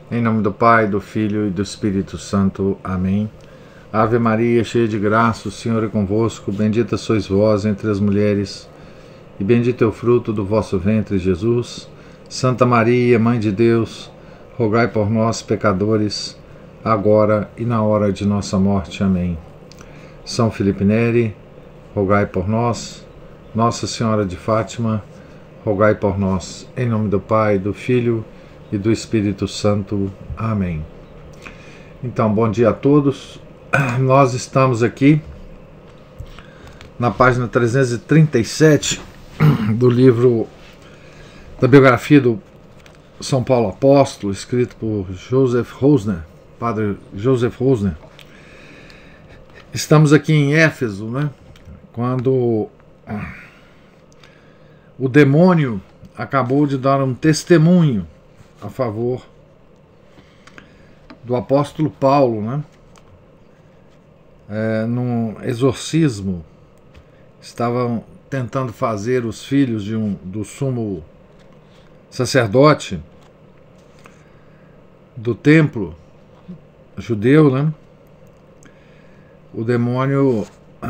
Em nome do Pai, do Filho e do Espírito Santo. Amém. Ave Maria, cheia de graça, o Senhor é convosco. Bendita sois vós entre as mulheres, e bendito é o fruto do vosso ventre, Jesus. Santa Maria, Mãe de Deus, rogai por nós, pecadores, agora e na hora de nossa morte. Amém. São Felipe Neri, rogai por nós. Nossa Senhora de Fátima, rogai por nós. Em nome do Pai, do Filho e do Espírito Santo. Amém. Então, bom dia a todos. Nós estamos aqui na página 337 do livro da biografia do São Paulo Apóstolo, escrito por Joseph Rosner, Padre Joseph Rosner. Estamos aqui em Éfeso, né? Quando o demônio acabou de dar um testemunho a favor do apóstolo Paulo, né? Num exorcismo, estavam tentando fazer os filhos do sumo sacerdote do templo judeu, né? O demônio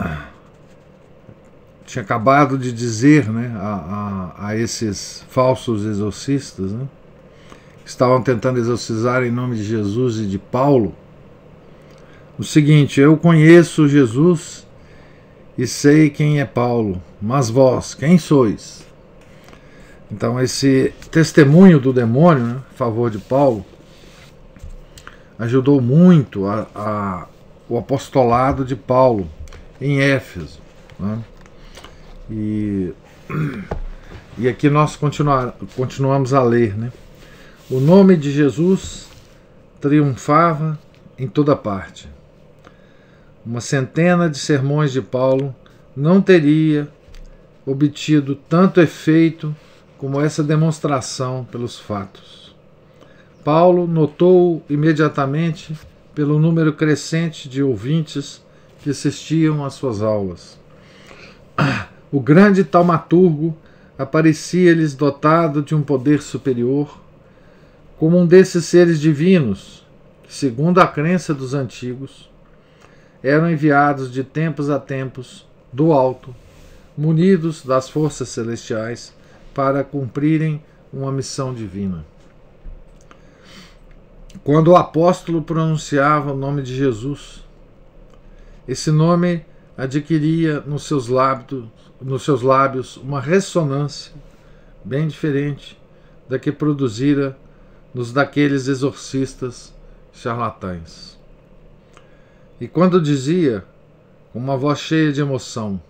tinha acabado de dizer, né, a esses falsos exorcistas, né, que estavam tentando exorcizar em nome de Jesus e de Paulo, o seguinte: eu conheço Jesus e sei quem é Paulo, mas vós, quem sois? Então esse testemunho do demônio, né, a favor de Paulo ajudou muito o apostolado de Paulo em Éfeso, né? E aqui nós continuamos a ler, né? O nome de Jesus triunfava em toda parte. Uma centena de sermões de Paulo não teria obtido tanto efeito como essa demonstração pelos fatos. Paulo notou imediatamente pelo número crescente de ouvintes que assistiam às suas aulas. O grande taumaturgo aparecia-lhes dotado de um poder superior, como um desses seres divinos que, segundo a crença dos antigos, eram enviados de tempos a tempos do alto, munidos das forças celestiais, para cumprirem uma missão divina. Quando o apóstolo pronunciava o nome de Jesus, esse nome adquiria nos seus lábios uma ressonância bem diferente da que produzira nos daqueles exorcistas charlatães. E quando dizia, com uma voz cheia de emoção,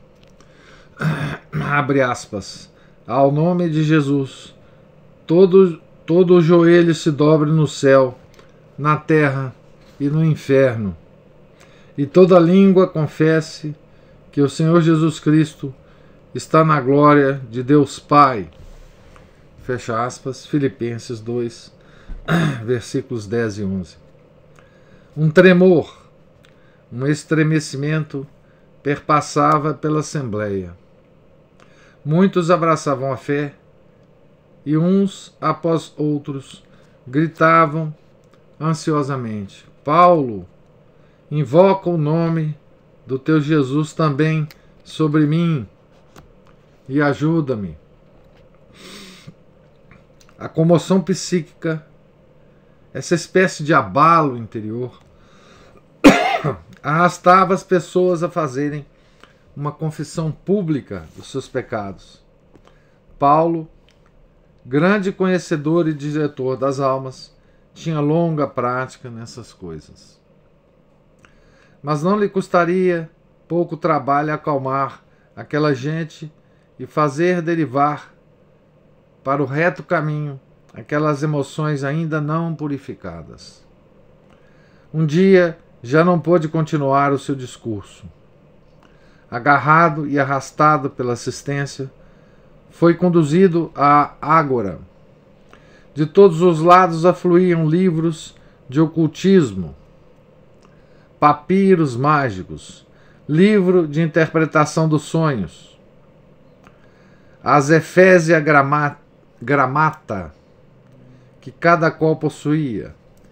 abre aspas, ao nome de Jesus, todo o joelho se dobre no céu, na terra e no inferno, e toda língua confesse que o Senhor Jesus Cristo está na glória de Deus Pai. Fecha aspas, Filipenses 2, versículos 10 e 11. Um tremor, um estremecimento perpassava pela assembleia. Muitos abraçavam a fé e uns após outros gritavam ansiosamente: Paulo, invoca o nome do teu Jesus também sobre mim e ajuda-me. A comoção psíquica, essa espécie de abalo interior, arrastava as pessoas a fazerem uma confissão pública dos seus pecados. Paulo, grande conhecedor e diretor das almas, tinha longa prática nessas coisas. Mas não lhe custaria pouco trabalho acalmar aquela gente e fazer derivar para o reto caminho aquelas emoções ainda não purificadas. Um dia já não pôde continuar o seu discurso. Agarrado e arrastado pela assistência, foi conduzido à ágora. De todos os lados afluíam livros de ocultismo, papiros mágicos, livro de interpretação dos sonhos, as Efésia Gramata, que cada qual possuía,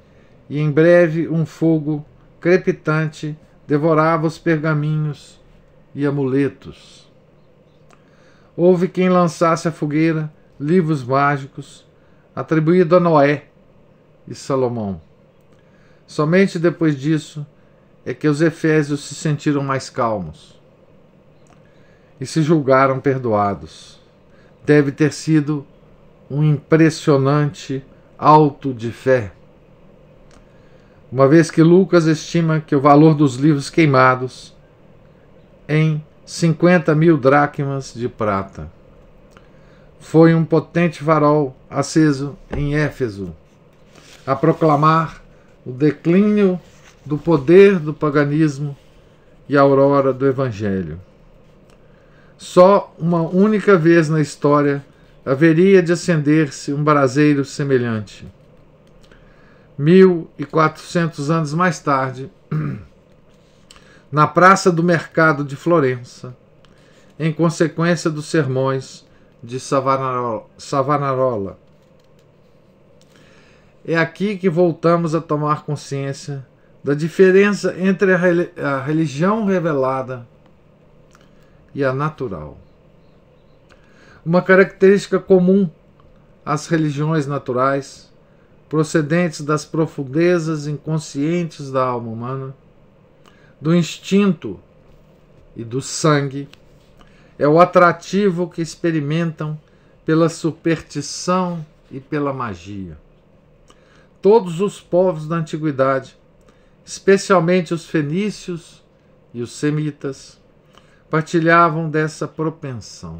e em breve um fogo crepitante devorava os pergaminhos e amuletos. Houve quem lançasse à fogueira livros mágicos atribuídos a Noé e Salomão. Somente depois disso é que os efésios se sentiram mais calmos e se julgaram perdoados. Deve ter sido um impressionante auto de fé, uma vez que Lucas estima que o valor dos livros queimados em 50.000 dracmas de prata. Foi um potente farol aceso em Éfeso, a proclamar o declínio do poder do paganismo e a aurora do Evangelho. Só uma única vez na história haveria de acender-se um braseiro semelhante. 1400 anos mais tarde, na praça do mercado de Florença, em consequência dos sermões de Savonarola. É aqui que voltamos a tomar consciência da diferença entre a religião revelada e a natural. Uma característica comum às religiões naturais, procedentes das profundezas inconscientes da alma humana, do instinto e do sangue, é o atrativo que experimentam pela superstição e pela magia. Todos os povos da antiguidade, especialmente os fenícios e os semitas, partilhavam dessa propensão.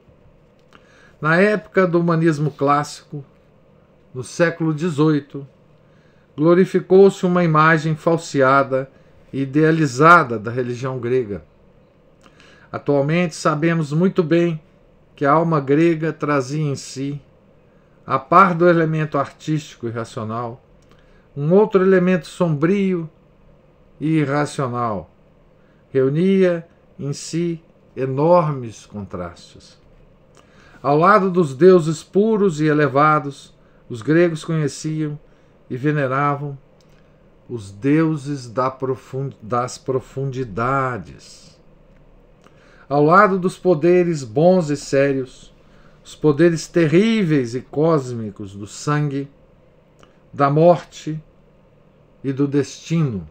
Na época do humanismo clássico, no século XVIII, glorificou-se uma imagem falseada e idealizada da religião grega. Atualmente sabemos muito bem que a alma grega trazia em si, a par do elemento artístico e racional, um outro elemento sombrio e irracional. Reunia em si enormes contrastes. Ao lado dos deuses puros e elevados, os gregos conheciam e veneravam os deuses das profundidades. Ao lado dos poderes bons e sérios, os poderes terríveis e cósmicos do sangue, da morte e do destino.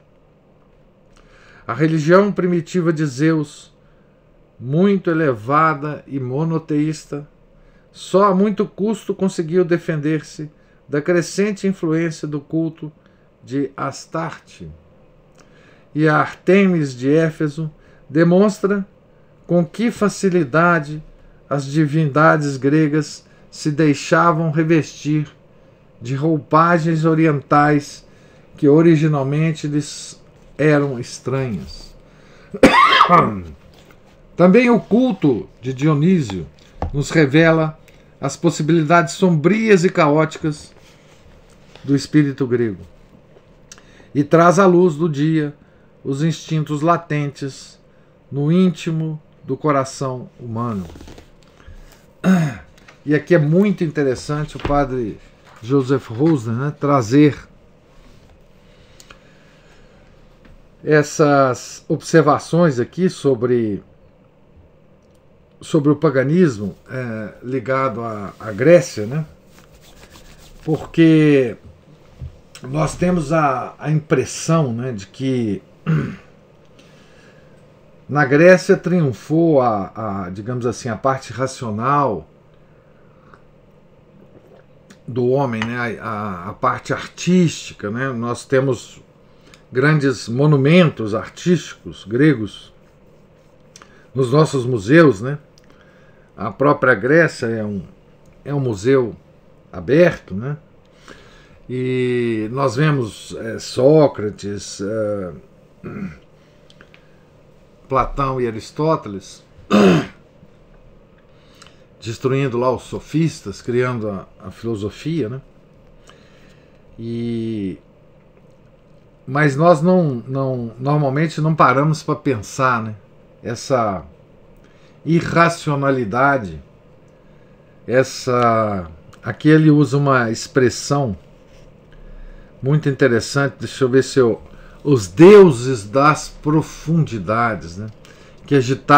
A religião primitiva de Zeus, muito elevada e monoteísta, só a muito custo conseguiu defender-se da crescente influência do culto de Astarte. E a Ártemis de Éfeso demonstra com que facilidade as divindades gregas se deixavam revestir de roupagens orientais que originalmente lhes eram estranhas. Também o culto de Dionísio nos revela as possibilidades sombrias e caóticas do espírito grego e traz à luz do dia os instintos latentes no íntimo do coração humano. E aqui é muito interessante o padre Joseph Rosner, né, trazer essas observações aqui sobre o paganismo ligado à Grécia, né? Porque nós temos a impressão, né, de que na Grécia triunfou digamos assim, a parte racional do homem, né, a parte artística, né? Nós temos grandes monumentos artísticos gregos nos nossos museus, né? A própria Grécia é um museu aberto, né? E nós vemos Sócrates, Platão e Aristóteles destruindo lá os sofistas, criando a filosofia, né? Mas nós normalmente não paramos para pensar, né? Essa irracionalidade, aqui ele usa uma expressão muito interessante. Deixa eu ver se eu... Os deuses das profundidades, né? Que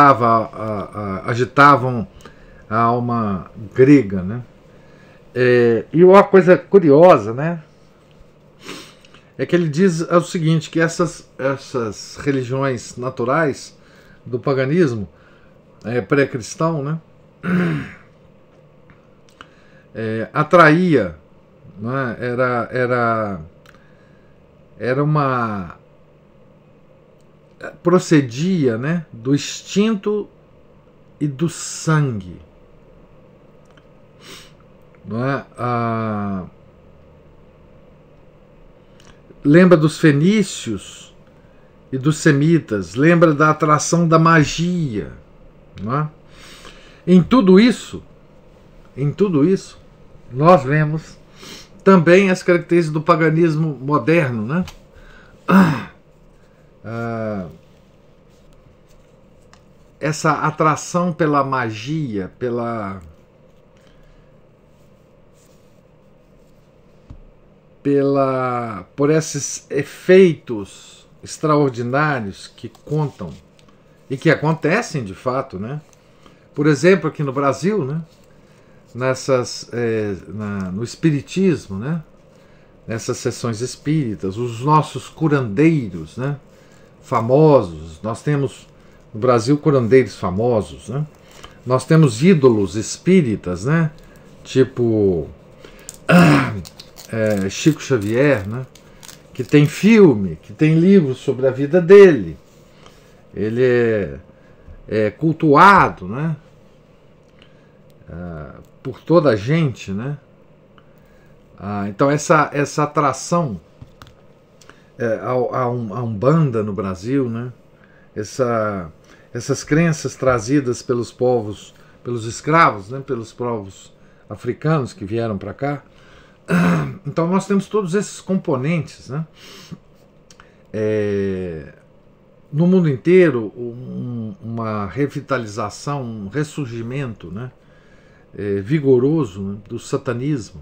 agitavam a alma grega, né? E uma coisa curiosa, né? É que ele diz o seguinte, que essas religiões naturais do paganismo pré-cristão, né? Atraía, né? Era uma... procedia, né? Do instinto e do sangue, não é? Lembra dos fenícios e dos semitas, lembra da atração da magia, não é? Em tudo isso, nós vemos também as características do paganismo moderno, né? Essa atração pela magia, por esses efeitos extraordinários que contam e que acontecem de fato, né? Por exemplo, aqui no Brasil, né? No espiritismo, né? Nessas sessões espíritas, os nossos curandeiros, né? Famosos, nós temos no Brasil curandeiros famosos, né? Nós temos ídolos espíritas, né? Tipo Chico Xavier, né? Que tem filme, que tem livros sobre a vida dele. Ele é cultuado, né? Por toda a gente, né? Então essa atração a Umbanda no Brasil, né? Essas crenças trazidas pelos povos, pelos escravos, né? Pelos povos africanos que vieram para cá. Então nós temos todos esses componentes, né? No mundo inteiro uma revitalização, um ressurgimento, né? Vigoroso, né? Do satanismo,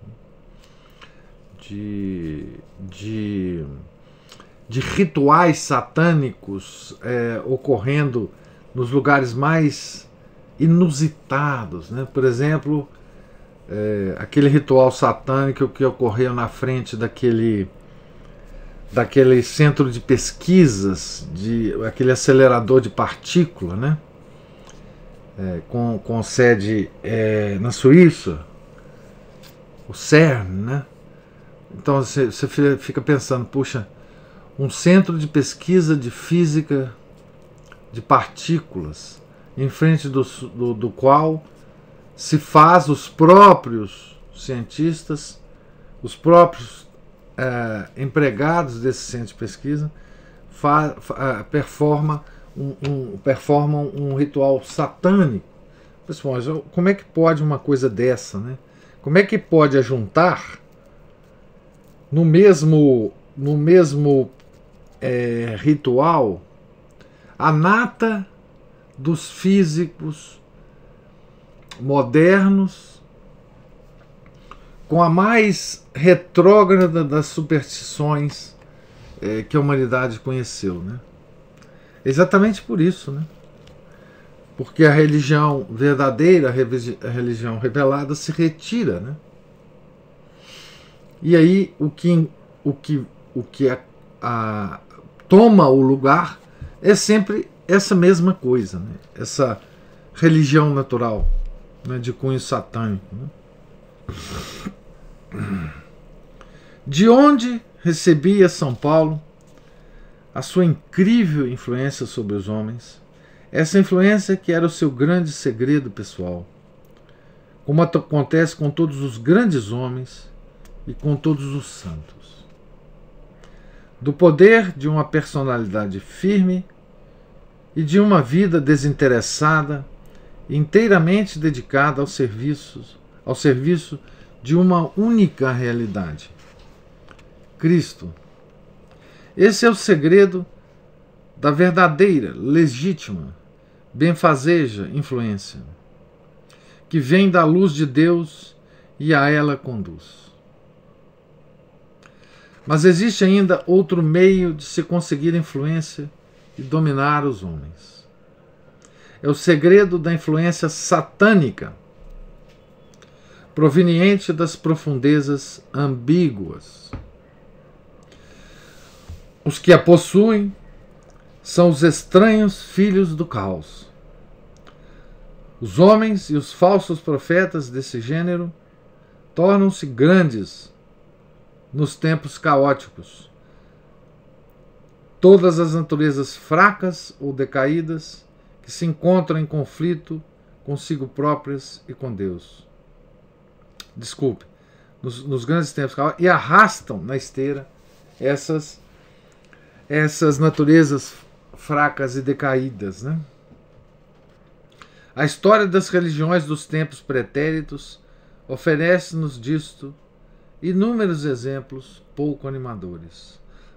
de rituais satânicos ocorrendo nos lugares mais inusitados, né? Por exemplo, aquele ritual satânico que ocorreu na frente daquele centro de pesquisas, aquele acelerador de partícula, né? Com sede na Suíça, o CERN, né? Então você fica pensando, puxa, um centro de pesquisa de física de partículas, em frente do qual se faz os próprios cientistas, os próprios empregados desse centro de pesquisa, performam um ritual satânico. Pessoal, mas como é que pode uma coisa dessa, né? Como é que pode ajuntar no mesmo ritual a nata dos físicos modernos com a mais retrógrada das superstições que a humanidade conheceu, né? Exatamente por isso, né? Porque a religião verdadeira, a religião revelada se retira, né? E aí o que toma o lugar é sempre essa mesma coisa, né? Essa religião natural, né? De cunho satânico, né? De onde recebia São Paulo a sua incrível influência sobre os homens? Essa influência que era o seu grande segredo pessoal, como acontece com todos os grandes homens e com todos os santos. Do poder de uma personalidade firme e de uma vida desinteressada, inteiramente dedicada ao serviço de uma única realidade: Cristo. Esse é o segredo da verdadeira, legítima, benfazeja influência, que vem da luz de Deus e a ela conduz. Mas existe ainda outro meio de se conseguir influência e dominar os homens. É o segredo da influência satânica, proveniente das profundezas ambíguas. Os que a possuem são os estranhos filhos do caos. Os homens e os falsos profetas desse gênero tornam-se grandes nos tempos caóticos. Todas as naturezas fracas ou decaídas que se encontram em conflito consigo próprias e com Deus. Desculpe, nos grandes tempos caóticos, e arrastam na esteira essas naturezas fracas e decaídas, né? A história das religiões dos tempos pretéritos oferece-nos disto inúmeros exemplos pouco animadores.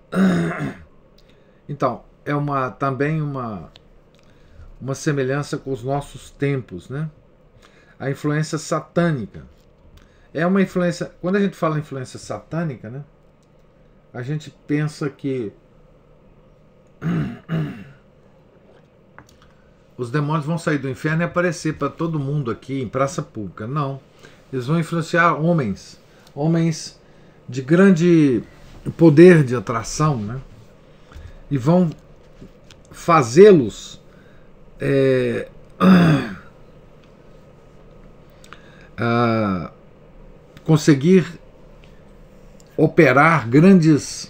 Então, é também uma semelhança com os nossos tempos, né? A influência satânica. É uma influência. Quando a gente fala influência satânica, né? A gente pensa que os demônios vão sair do inferno e aparecer para todo mundo aqui em praça pública. Não. Eles vão influenciar homens de grande poder de atração, né? E vão fazê-los conseguir operar grandes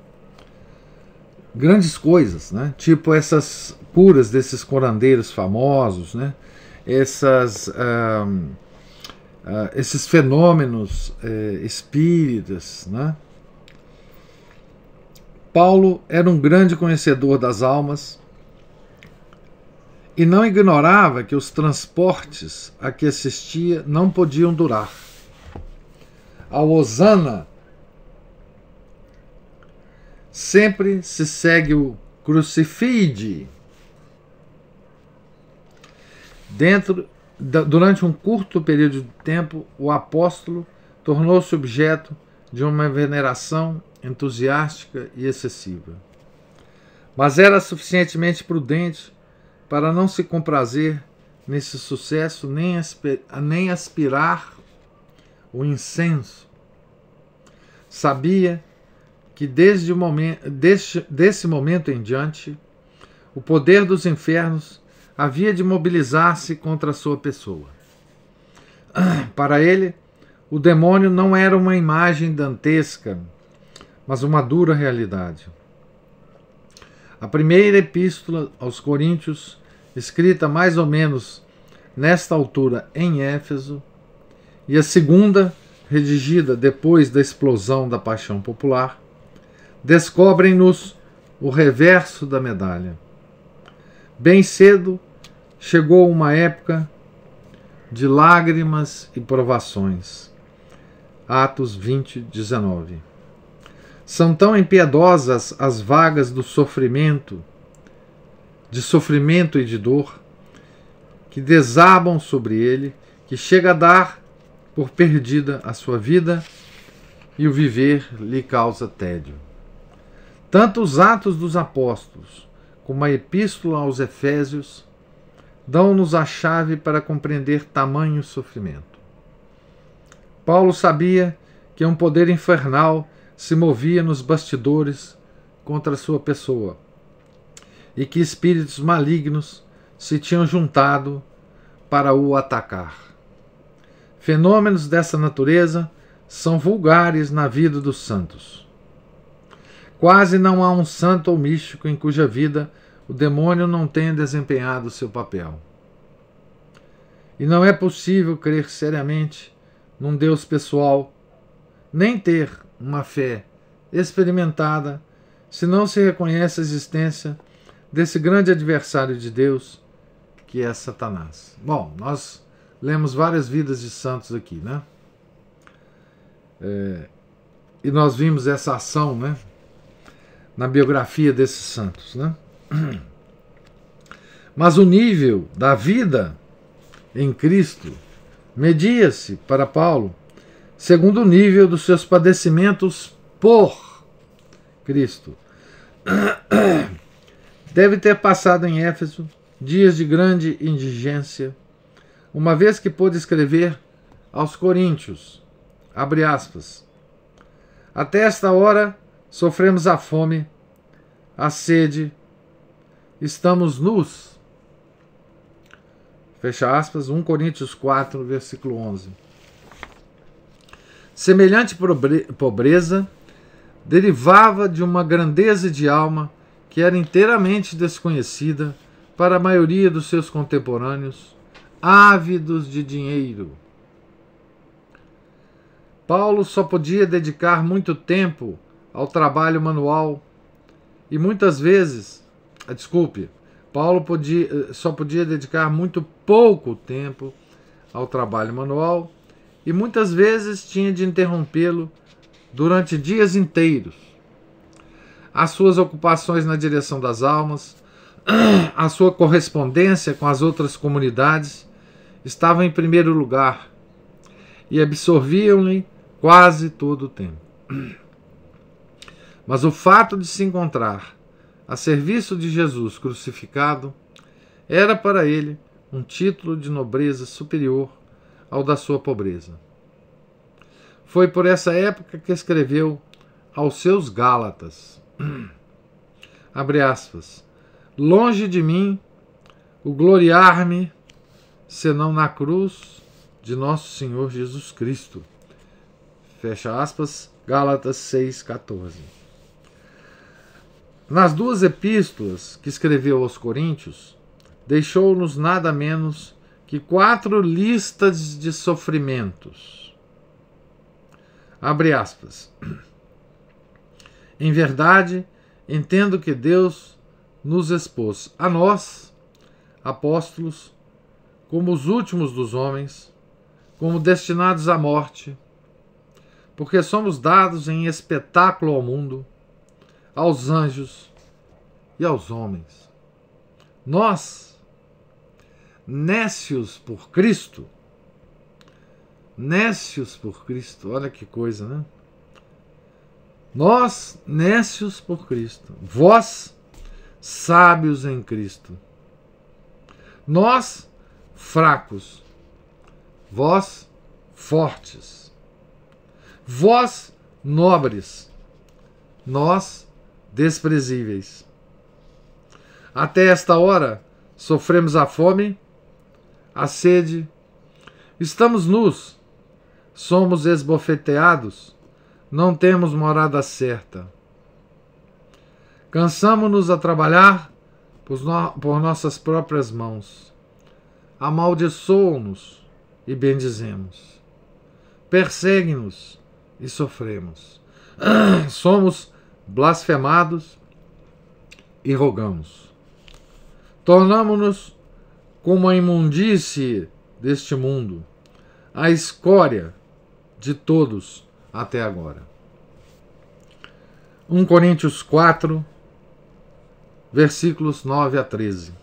coisas, né? Tipo essas curas desses curandeiros famosos, né? Esses fenômenos espíritas, né? Paulo era um grande conhecedor das almas e não ignorava que os transportes a que assistia não podiam durar. A hosana sempre se segue o crucifide. Durante um curto período de tempo, o apóstolo tornou-se objeto de uma veneração entusiástica e excessiva. Mas era suficientemente prudente para não se comprazer nesse sucesso, nem aspirar o incenso. Sabia que desse momento em diante, o poder dos infernos havia de mobilizar-se contra a sua pessoa. Para ele, o demônio não era uma imagem dantesca, mas uma dura realidade. A primeira epístola aos Coríntios, escrita mais ou menos nesta altura em Éfeso, e a segunda, redigida depois da explosão da paixão popular, descobrem-nos o reverso da medalha. Bem cedo chegou uma época de lágrimas e provações. Atos 20, 19. São tão impiedosas as vagas do sofrimento e de dor, que desabam sobre ele, que chega a dar por perdida a sua vida e o viver lhe causa tédio. Tanto os Atos dos Apóstolos como a Epístola aos Efésios dão-nos a chave para compreender tamanho sofrimento. Paulo sabia que um poder infernal se movia nos bastidores contra a sua pessoa e que espíritos malignos se tinham juntado para o atacar. Fenômenos dessa natureza são vulgares na vida dos santos. Quase não há um santo ou místico em cuja vida o demônio não tenha desempenhado seu papel. E não é possível crer seriamente num Deus pessoal, nem ter uma fé experimentada, se não se reconhece a existência desse grande adversário de Deus, que é Satanás. Bom, nós lemos várias vidas de santos aqui, né? E nós vimos essa ação, né, na biografia desses santos, né? Mas o nível da vida em Cristo media-se, para Paulo, segundo o nível dos seus padecimentos por Cristo. Deve ter passado em Éfeso dias de grande indigência, uma vez que pôde escrever aos Coríntios, abre aspas, até esta hora sofremos a fome, a sede, estamos nus. Fecha aspas, 1 Coríntios 4, versículo 11. Semelhante pobreza derivava de uma grandeza de alma que era inteiramente desconhecida para a maioria dos seus contemporâneos, ávidos de dinheiro. Paulo só podia dedicar muito tempo ao trabalho manual e muitas vezes, Paulo só podia dedicar muito pouco tempo ao trabalho manual e muitas vezes tinha de interrompê-lo durante dias inteiros. As suas ocupações na direção das almas, a sua correspondência com as outras comunidades estavam em primeiro lugar e absorviam-lhe quase todo o tempo. Mas o fato de se encontrar a serviço de Jesus crucificado era para ele um título de nobreza superior ao da sua pobreza. Foi por essa época que escreveu aos seus Gálatas, abre aspas, longe de mim o gloriar-me, senão na cruz de nosso Senhor Jesus Cristo. Fecha aspas, Gálatas 6,14. Nas duas epístolas que escreveu aos Coríntios, deixou-nos nada menos que 4 listas de sofrimentos. Abre aspas. Em verdade, entendo que Deus nos expôs a nós, apóstolos, como os últimos dos homens, como destinados à morte, porque somos dados em espetáculo ao mundo, aos anjos e aos homens. Nós, nécios por Cristo, olha que coisa, né? Nós, nécios por Cristo, vós, sábios em Cristo. Nós, fracos, vós, fortes. Vós, nobres, nós, desprezíveis. Até esta hora, sofremos a fome, a sede, estamos nus, somos esbofeteados, não temos morada certa. Cansamo-nos a trabalhar por nossas próprias mãos. Amaldiçoam-nos e bendizemos. Perseguem-nos e sofremos. Somos blasfemados e rogamos. Tornamo-nos como a imundície deste mundo, a escória de todos até agora. 1 Coríntios 4, versículos 9 a 13.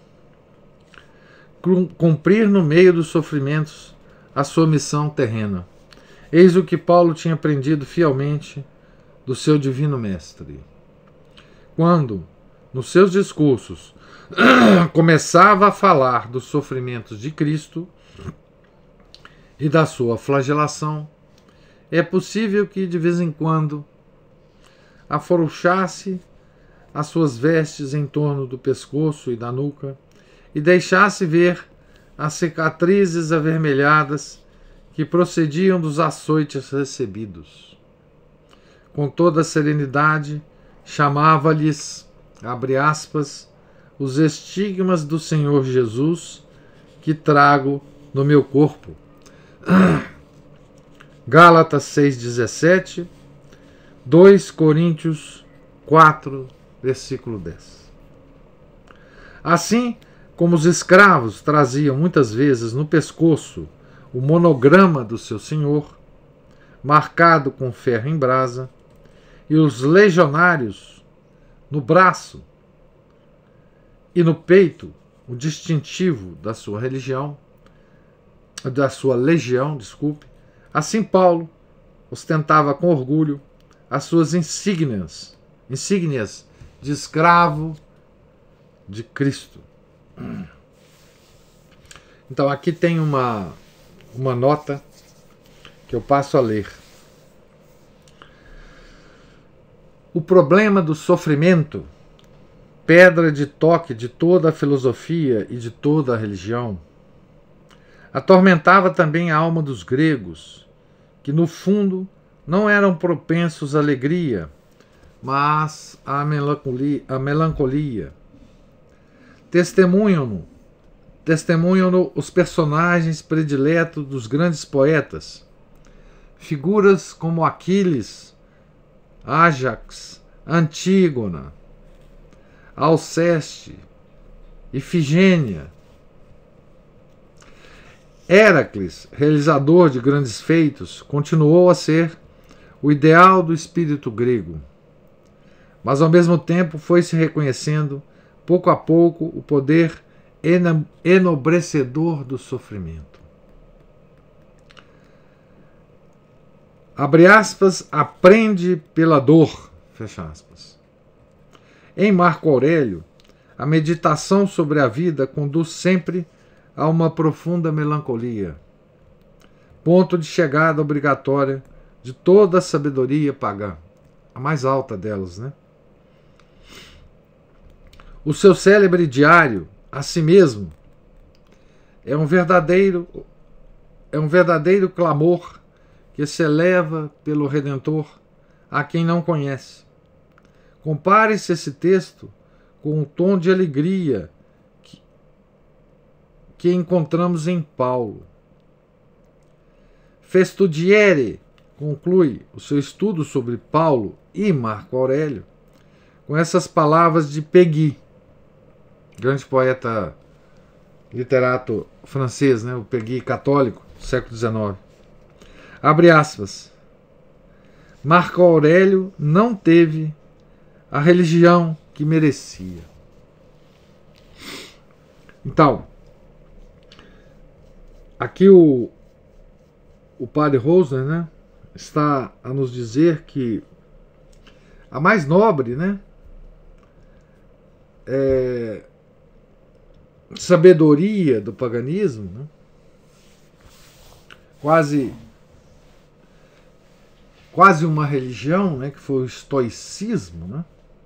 Cumprir no meio dos sofrimentos a sua missão terrena. Eis o que Paulo tinha aprendido fielmente do seu divino mestre. Quando, nos seus discursos, começava a falar dos sofrimentos de Cristo e da sua flagelação, é possível que, de vez em quando, afrouxasse as suas vestes em torno do pescoço e da nuca e deixasse ver as cicatrizes avermelhadas que procediam dos açoites recebidos. Com toda a serenidade, chamava-lhes, abre aspas, os estigmas do Senhor Jesus que trago no meu corpo. Gálatas 6,17, 2 Coríntios 4, versículo 10. Assim como os escravos traziam muitas vezes no pescoço o monograma do seu senhor, marcado com ferro em brasa, e os legionários no braço e no peito o distintivo da sua legião, assim Paulo ostentava com orgulho as suas insígnias insígnias de escravo de Cristo. Então aqui tem uma nota que eu passo a ler. O problema do sofrimento, pedra de toque de toda a filosofia e de toda a religião, atormentava também a alma dos gregos, que no fundo não eram propensos à alegria, mas à melancolia. Testemunham-no os personagens prediletos dos grandes poetas, figuras como Aquiles, Ájax, Antígona, Alceste, Ifigênia. Héracles, realizador de grandes feitos, continuou a ser o ideal do espírito grego, mas ao mesmo tempo foi-se reconhecendo, pouco a pouco, o poder enobrecedor do sofrimento. Abre aspas, aprende pela dor, fecha aspas. Em Marco Aurélio, a meditação sobre a vida conduz sempre a uma profunda melancolia, ponto de chegada obrigatória de toda a sabedoria pagã, a mais alta delas, né? O seu célebre diário, a si mesmo, é um verdadeiro clamor que se eleva pelo Redentor a quem não conhece. Compare-se esse texto com o tom de alegria que encontramos em Paulo. Festudiere conclui o seu estudo sobre Paulo e Marco Aurélio com essas palavras de Péguy, grande poeta literato francês, né, o Péguy católico, século XIX. Abre aspas. Marco Aurélio não teve a religião que merecia. Então, aqui o padre Rosner, né, está a nos dizer que a mais nobre, né, sabedoria do paganismo, né, quase uma religião, né, que foi o estoicismo, né,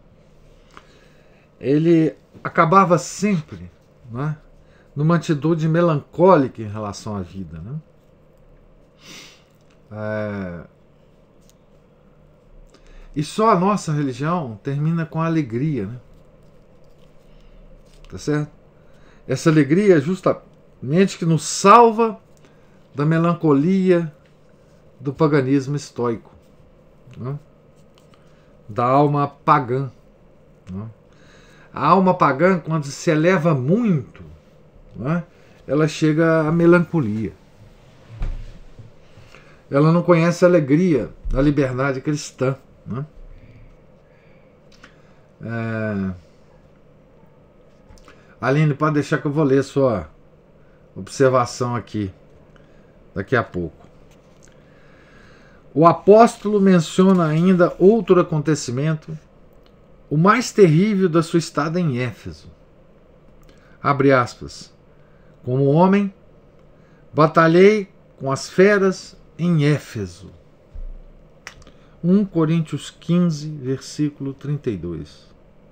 ele acabava sempre, né, numa atitude melancólica em relação à vida, né? E só a nossa religião termina com a alegria, né? Tá certo? Essa alegria é justamente que nos salva da melancolia do paganismo estoico, né? Da alma pagã, né? A alma pagã, quando se eleva muito, né, ela chega à melancolia. Ela não conhece a alegria da liberdade cristã, né? Aline, pode deixar que eu vou ler sua observação aqui daqui a pouco. O apóstolo menciona ainda outro acontecimento, o mais terrível da sua estada em Éfeso. Abre aspas. Como homem, batalhei com as feras em Éfeso. 1 Coríntios 15, versículo 32.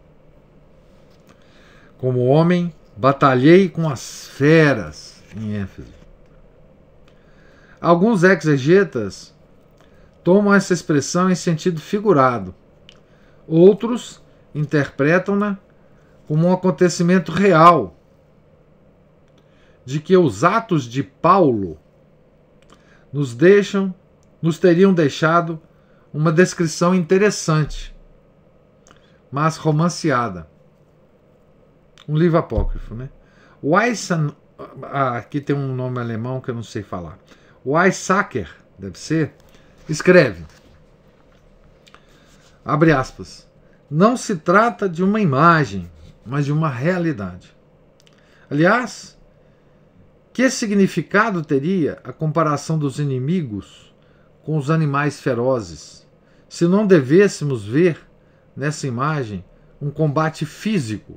Como homem, batalhei com as feras em Éfeso. Alguns exegetas tomam essa expressão em sentido figurado. Outros interpretam-na como um acontecimento real, de que os atos de Paulo nos teriam deixado uma descrição interessante, mas romanceada. Um livro apócrifo, né? Aqui tem um nome alemão que eu não sei falar. Weizsäcker, deve ser, escreve, abre aspas, não se trata de uma imagem, mas de uma realidade. Aliás, que significado teria a comparação dos inimigos com os animais ferozes, se não devêssemos ver nessa imagem um combate físico,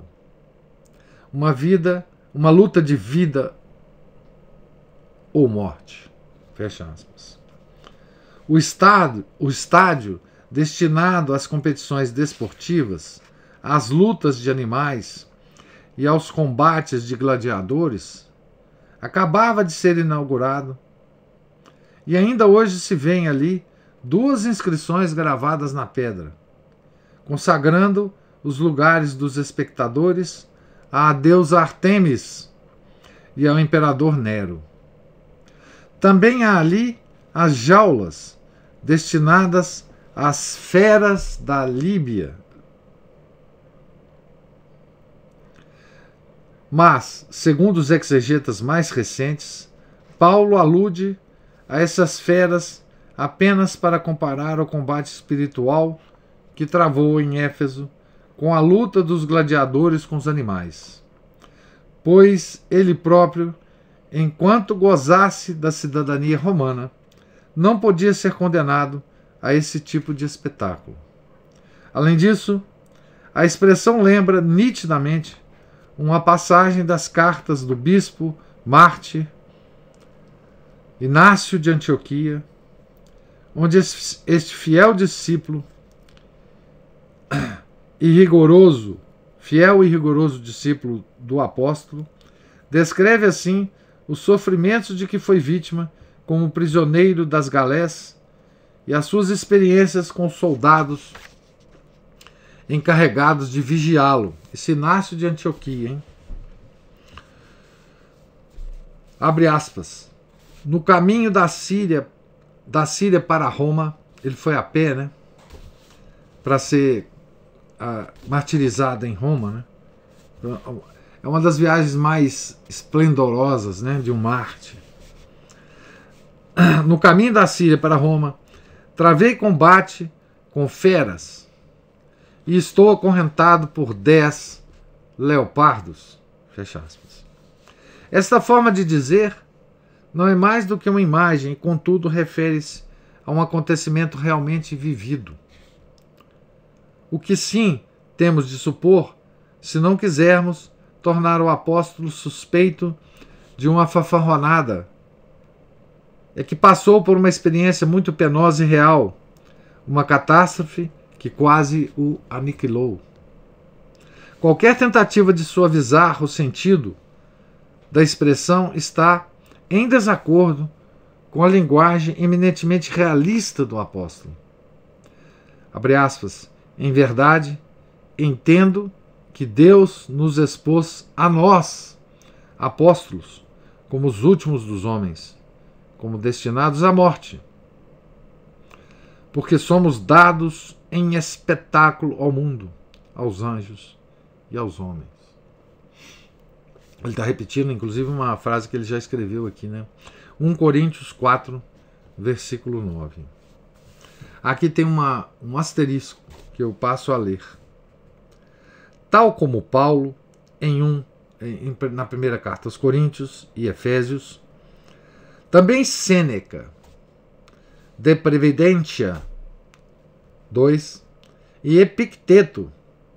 uma luta de vida ou morte. Fecha aspas. O estádio destinado às competições desportivas, às lutas de animais e aos combates de gladiadores, acabava de ser inaugurado e ainda hoje se vêem ali 2 inscrições gravadas na pedra, consagrando os lugares dos espectadores à deusa Ártemis e ao imperador Nero. Também há ali as jaulas destinadas às feras da Líbia. Mas, segundo os exegetas mais recentes, Paulo alude a essas feras apenas para comparar o combate espiritual que travou em Éfeso com a luta dos gladiadores com os animais, pois ele próprio, enquanto gozasse da cidadania romana, não podia ser condenado a esse tipo de espetáculo. Além disso, a expressão lembra nitidamente uma passagem das cartas do bispo Mártir Inácio de Antioquia, onde este fiel discípulo fiel e rigoroso discípulo do apóstolo, descreve assim os sofrimentos de que foi vítima como prisioneiro das galés e as suas experiências com soldados encarregados de vigiá-lo. Esse Inácio de Antioquia, hein? Abre aspas. No caminho da Síria para Roma, ele foi a pé, né? Para ser martirizado em Roma, né? É uma das viagens mais esplendorosas, né, de um mártir. No caminho da Síria para Roma, travei combate com feras e estou acorrentado por 10 leopardos. Fecha aspas. Esta forma de dizer não é mais do que uma imagem e, contudo, refere-se a um acontecimento realmente vivido. O que sim temos de supor, se não quisermos tornar o apóstolo suspeito de uma fanfarronada, é que passou por uma experiência muito penosa e real, uma catástrofe que quase o aniquilou. Qualquer tentativa de suavizar o sentido da expressão está em desacordo com a linguagem eminentemente realista do apóstolo. Abre aspas. Em verdade, entendo que Deus nos expôs a nós, apóstolos, como os últimos dos homens, como destinados à morte, porque somos dados em espetáculo ao mundo, aos anjos e aos homens. Ele está repetindo, inclusive, uma frase que ele já escreveu aqui, né? 1 Coríntios 4, versículo 9. Aqui tem um asterisco que eu passo a ler. Tal como Paulo, na primeira carta aos Coríntios e Efésios, também Sêneca, De Previdentia 2, e Epicteto,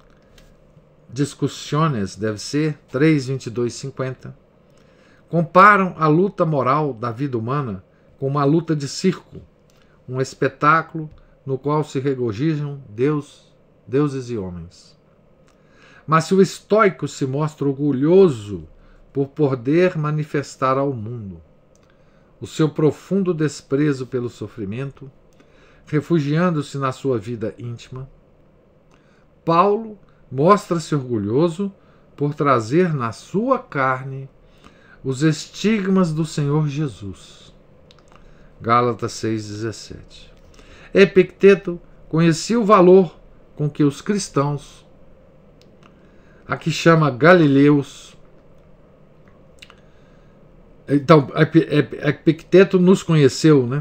Discussiones, deve ser 3, 22, 50, comparam a luta moral da vida humana com uma luta de circo, um espetáculo no qual se regozijam deuses e homens. Mas se o estoico se mostra orgulhoso por poder manifestar ao mundo o seu profundo desprezo pelo sofrimento, refugiando-se na sua vida íntima, Paulo mostra-se orgulhoso por trazer na sua carne os estigmas do Senhor Jesus. Gálatas 6,17. Epicteto conhecia o valor com que os cristãos, a que chama Galileus. Então, Epicteto nos conheceu, né?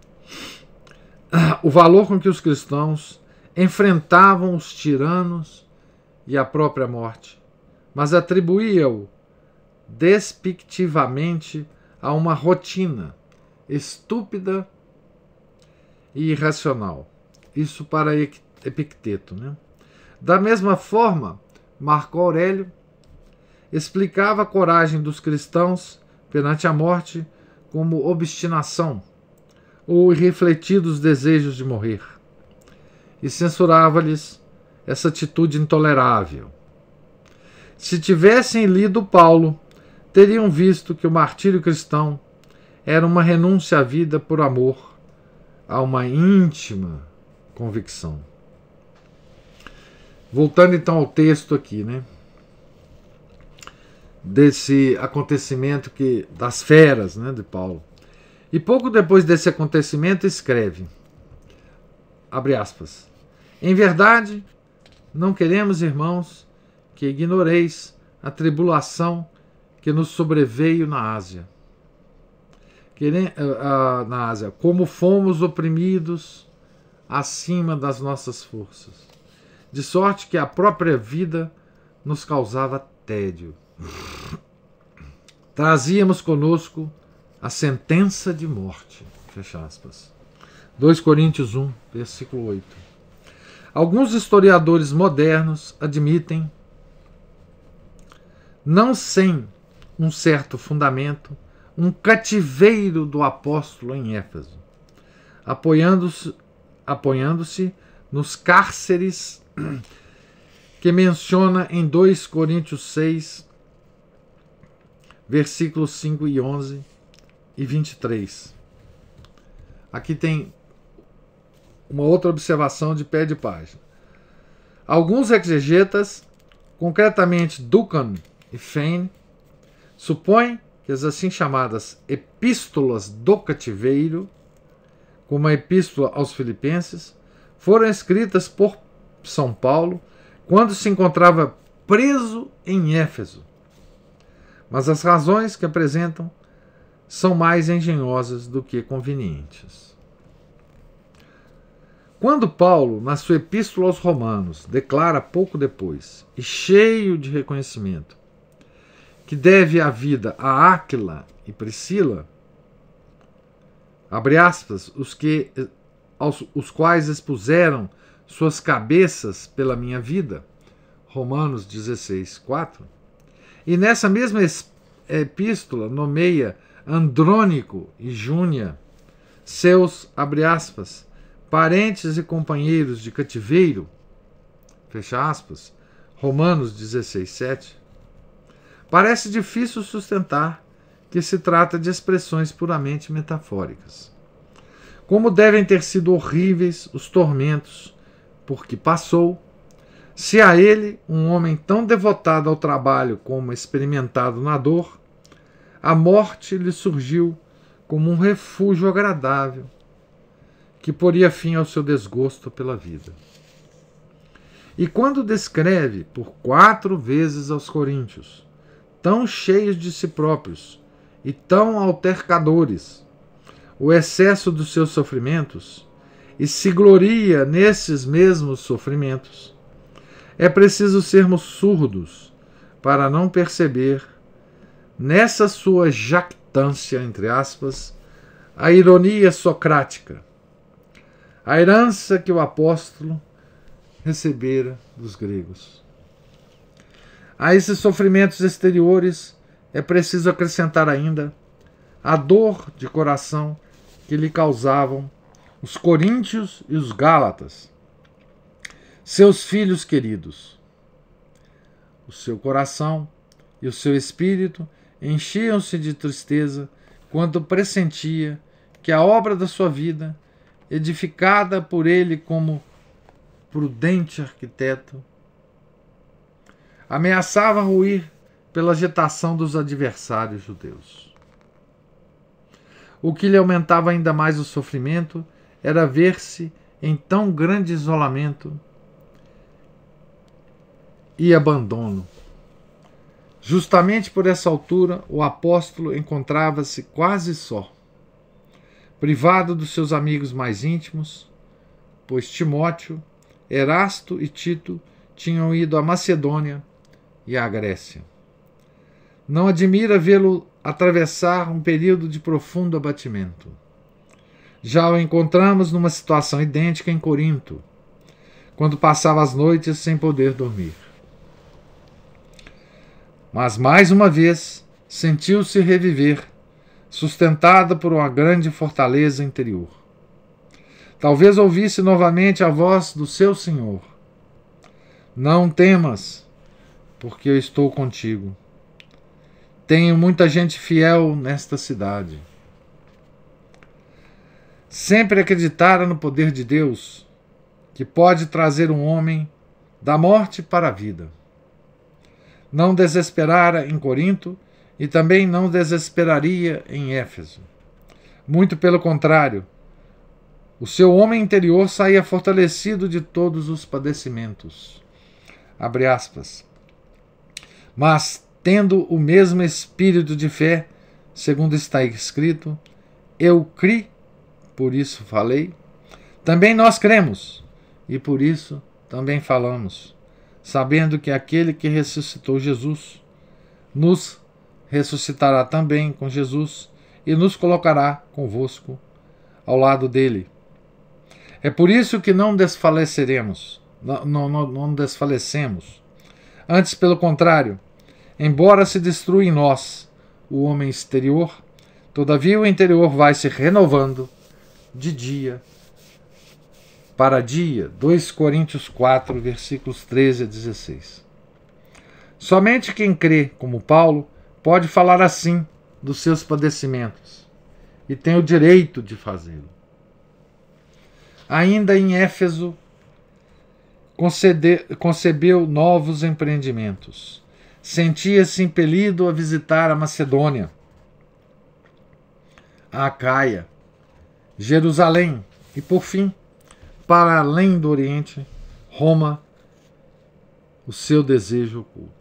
O valor com que os cristãos enfrentavam os tiranos e a própria morte, mas atribuía-o despectivamente a uma rotina estúpida e irracional. Isso para Epicteto, né? Da mesma forma, Marco Aurélio explicava a coragem dos cristãos perante a morte como obstinação ou irrefletidos desejos de morrer, e censurava-lhes essa atitude intolerável. Se tivessem lido Paulo, teriam visto que o martírio cristão era uma renúncia à vida por amor a uma íntima convicção. Voltando então ao texto aqui, né? Desse acontecimento das feras, né, de Paulo. E pouco depois desse acontecimento escreve, abre aspas, em verdade, não queremos, irmãos, que ignoreis a tribulação que nos sobreveio na Ásia. Como fomos oprimidos acima das nossas forças, de sorte que a própria vida nos causava tédio. Trazíamos conosco a sentença de morte. Fecha aspas. 2 Coríntios 1, versículo 8. Alguns historiadores modernos admitem, não sem um certo fundamento, um cativeiro do apóstolo em Éfeso, apoiando-se nos cárceres que menciona em 2 Coríntios 6, versículos 5 e 11 e 23. Aqui tem uma outra observação de pé de página. Alguns exegetas, concretamente Duncan e Fane, supõem que as assim chamadas epístolas do cativeiro, como a epístola aos Filipenses, foram escritas por São Paulo quando se encontrava preso em Éfeso. Mas as razões que apresentam são mais engenhosas do que convenientes. Quando Paulo, na sua epístola aos Romanos, declara pouco depois, e cheio de reconhecimento, que deve a vida a Áquila e Priscila, abre aspas, os quais expuseram suas cabeças pela minha vida, Romanos 16, 4, e nessa mesma epístola nomeia Andrônico e Júnia, seus, abre aspas, parentes e companheiros de cativeiro, fecha aspas, Romanos 16, 7, parece difícil sustentar que se trata de expressões puramente metafóricas. Como devem ter sido horríveis os tormentos por que passou, se a ele, um homem tão devotado ao trabalho como experimentado na dor, a morte lhe surgiu como um refúgio agradável que poria fim ao seu desgosto pela vida. E quando descreve por 4 vezes aos coríntios, tão cheios de si próprios e tão altercadores, o excesso dos seus sofrimentos, e se gloria nesses mesmos sofrimentos, é preciso sermos surdos para não perceber, nessa sua jactância, entre aspas, a ironia socrática, a herança que o apóstolo recebera dos gregos. A esses sofrimentos exteriores é preciso acrescentar ainda a dor de coração que lhe causavam os coríntios e os gálatas, seus filhos queridos. O seu coração e o seu espírito enchiam-se de tristeza quando pressentia que a obra da sua vida, edificada por ele como prudente arquiteto, ameaçava ruir pela agitação dos adversários judeus. O que lhe aumentava ainda mais o sofrimento era ver-se em tão grande isolamento e abandono. Justamente por essa altura, o apóstolo encontrava-se quase só, privado dos seus amigos mais íntimos, pois Timóteo, Erasto e Tito tinham ido à Macedônia e à Grécia. Não admira vê-lo atravessar um período de profundo abatimento. Já o encontramos numa situação idêntica em Corinto, quando passava as noites sem poder dormir. Mas mais uma vez sentiu-se reviver, sustentada por uma grande fortaleza interior. Talvez ouvisse novamente a voz do seu Senhor: não temas, porque eu estou contigo. Tenho muita gente fiel nesta cidade. Sempre acreditara no poder de Deus, que pode trazer um homem da morte para a vida. Não desesperara em Corinto e também não desesperaria em Éfeso. Muito pelo contrário, o seu homem interior saía fortalecido de todos os padecimentos. Abre aspas. Mas, tendo o mesmo espírito de fé, segundo está escrito, eu criei, por isso falei. Também nós cremos, e por isso também falamos, sabendo que aquele que ressuscitou Jesus nos ressuscitará também com Jesus e nos colocará convosco ao lado dele. É por isso que não desfaleceremos, não desfalecemos. Antes, pelo contrário, embora se destrua em nós o homem exterior, todavia o interior vai se renovando de dia para dia. 2 Coríntios 4, versículos 13 a 16. Somente quem crê, como Paulo, pode falar assim dos seus padecimentos, e tem o direito de fazê-lo. Ainda em Éfeso, concebeu novos empreendimentos. Sentia-se impelido a visitar a Macedônia, a Acaia, Jerusalém e, por fim, para além do Oriente, Roma, o seu desejo oculto.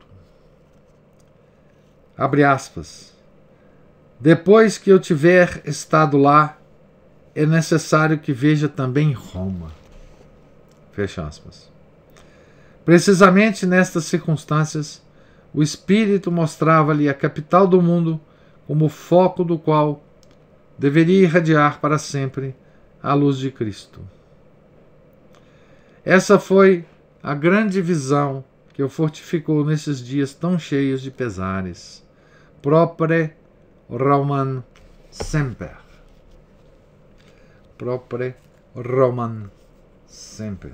Abre aspas. Depois que eu tiver estado lá, é necessário que veja também Roma. Fecha aspas. Precisamente nestas circunstâncias, o Espírito mostrava-lhe a capital do mundo como o foco do qual deveria irradiar para sempre a luz de Cristo. Essa foi a grande visão que o fortificou nesses dias tão cheios de pesares. Propre Roman semper. Propre Roman semper.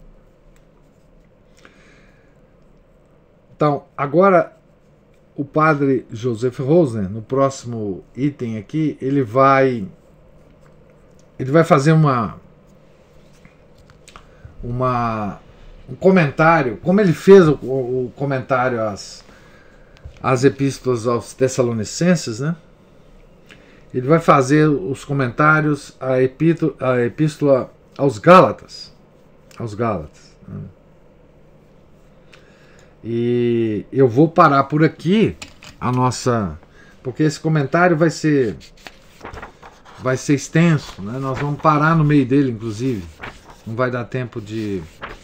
Então, agora o padre Joseph Rosner, no próximo item aqui, ele vai fazer um comentário, como ele fez o comentário às epístolas aos Tessalonicenses, né? Ele vai fazer os comentários à epístola aos Gálatas. Né? E eu vou parar por aqui porque esse comentário vai ser extenso, né? Nós vamos parar no meio dele, inclusive. Não vai dar tempo de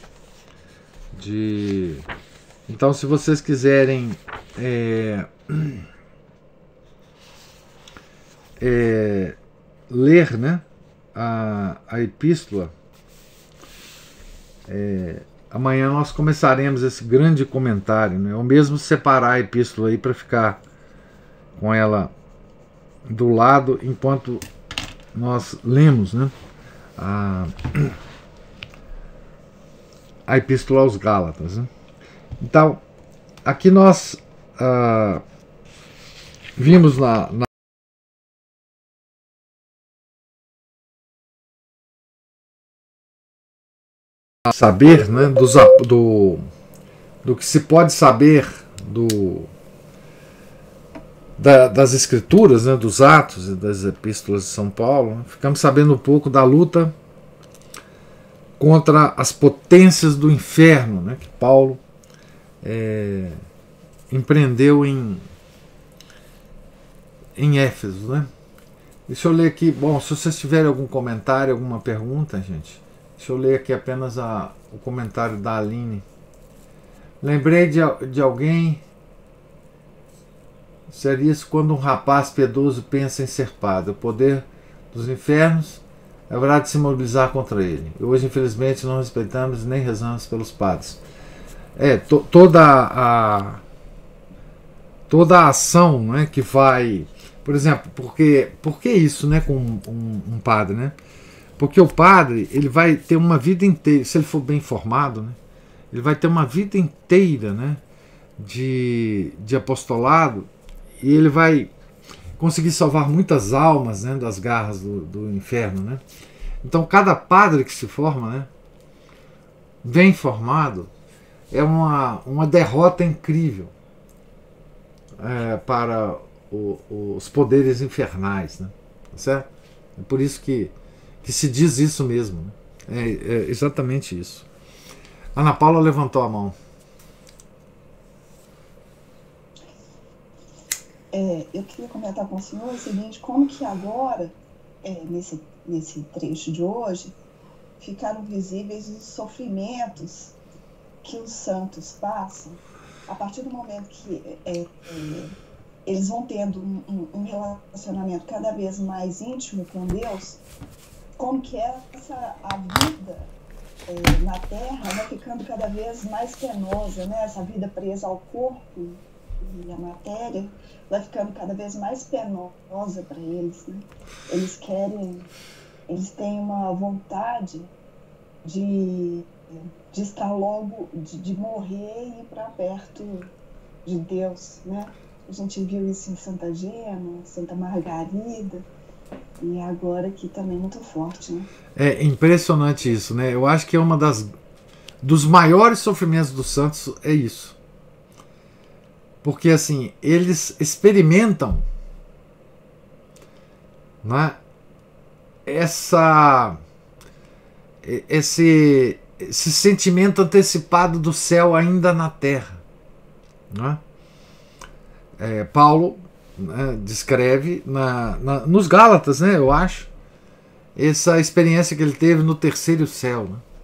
então, se vocês quiserem ler, né, a epístola, amanhã nós começaremos esse grande comentário, né? Ou mesmo separar a epístola aí para ficar com ela do lado enquanto nós lemos, né, a epístola aos Gálatas, né? Então, aqui nós vimos saber, né, do que se pode saber das escrituras, né, dos Atos e das epístolas de São Paulo, né? Ficamos sabendo um pouco da luta contra as potências do inferno, né, que Paulo empreendeu em Éfeso, né? Deixa eu ler aqui. Bom, se vocês tiverem algum comentário, alguma pergunta, gente, deixa eu ler aqui apenas o comentário da Aline. Lembrei de alguém. Seria isso quando um rapaz piedoso pensa em ser padre. O poder dos infernos haverá de se mobilizar contra ele. E hoje, infelizmente, não respeitamos nem rezamos pelos padres. Toda a ação, né, que vai... Por exemplo, por que isso, né, com um padre, né? Porque o padre, ele vai ter uma vida inteira, se ele for bem formado, né, ele vai ter uma vida inteira, né, de apostolado, e ele vai conseguir salvar muitas almas, né, das garras do inferno, né? Então, cada padre que se forma, né, bem formado, é uma derrota incrível para os poderes infernais, né? Certo? É por isso que se diz isso mesmo, né? É exatamente isso. Ana Paula levantou a mão. Eu queria comentar com o senhor o seguinte, como que agora, nesse trecho de hoje, ficaram visíveis os sofrimentos que os santos passam a partir do momento que eles vão tendo um relacionamento cada vez mais íntimo com Deus, como que a vida na Terra vai ficando cada vez mais penosa, né? Essa vida presa ao corpo e à matéria vai ficando cada vez mais penosa para eles, né? Eles têm uma vontade de estar logo, de morrer e ir para perto de Deus, né? A gente viu isso em Santa Gema, Santa Margarida, e agora aqui também muito forte, né? É impressionante isso, né? Eu acho que é dos maiores sofrimentos dos santos é isso. Porque assim, eles experimentam, né, esse sentimento antecipado do céu ainda na terra, né? Paulo, né, descreve nos Gálatas, né, eu acho, essa experiência que ele teve no terceiro céu,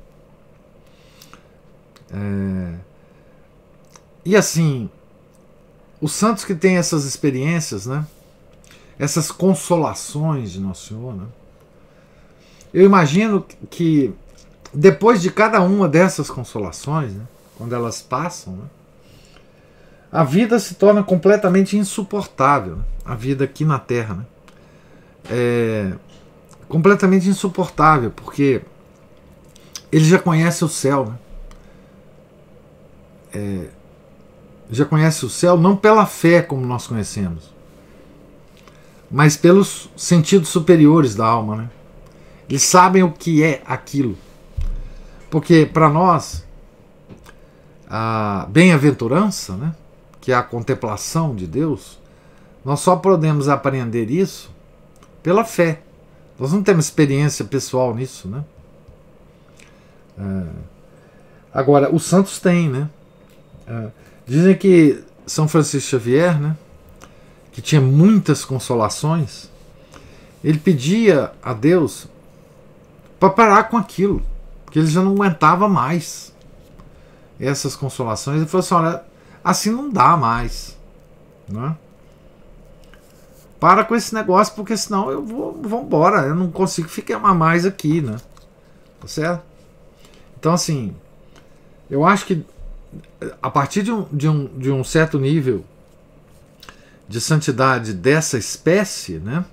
né? E assim, os santos que têm essas experiências, né, essas consolações de Nosso Senhor, né, eu imagino que depois de cada uma dessas consolações, né, quando elas passam, né, a vida se torna completamente insuportável, né? A vida aqui na Terra, né? Completamente insuportável, porque ele já conhece o céu, né? Já conhece o céu não pela fé como nós conhecemos, mas pelos sentidos superiores da alma, né? Eles sabem o que é aquilo, porque para nós a bem-aventurança, né, que é a contemplação de Deus, nós só podemos aprender isso pela fé. Nós não temos experiência pessoal nisso, né? Agora, os santos têm, né? Dizem que São Francisco Xavier, né, que tinha muitas consolações, ele pedia a Deus para parar com aquilo, porque ele já não aguentava mais essas consolações. Ele falou assim: olha, assim não dá mais, né? Para com esse negócio, porque senão eu vou embora, eu não consigo ficar mais aqui, né? Tá certo? Então, assim, eu acho que a partir de um certo nível de santidade dessa espécie, né,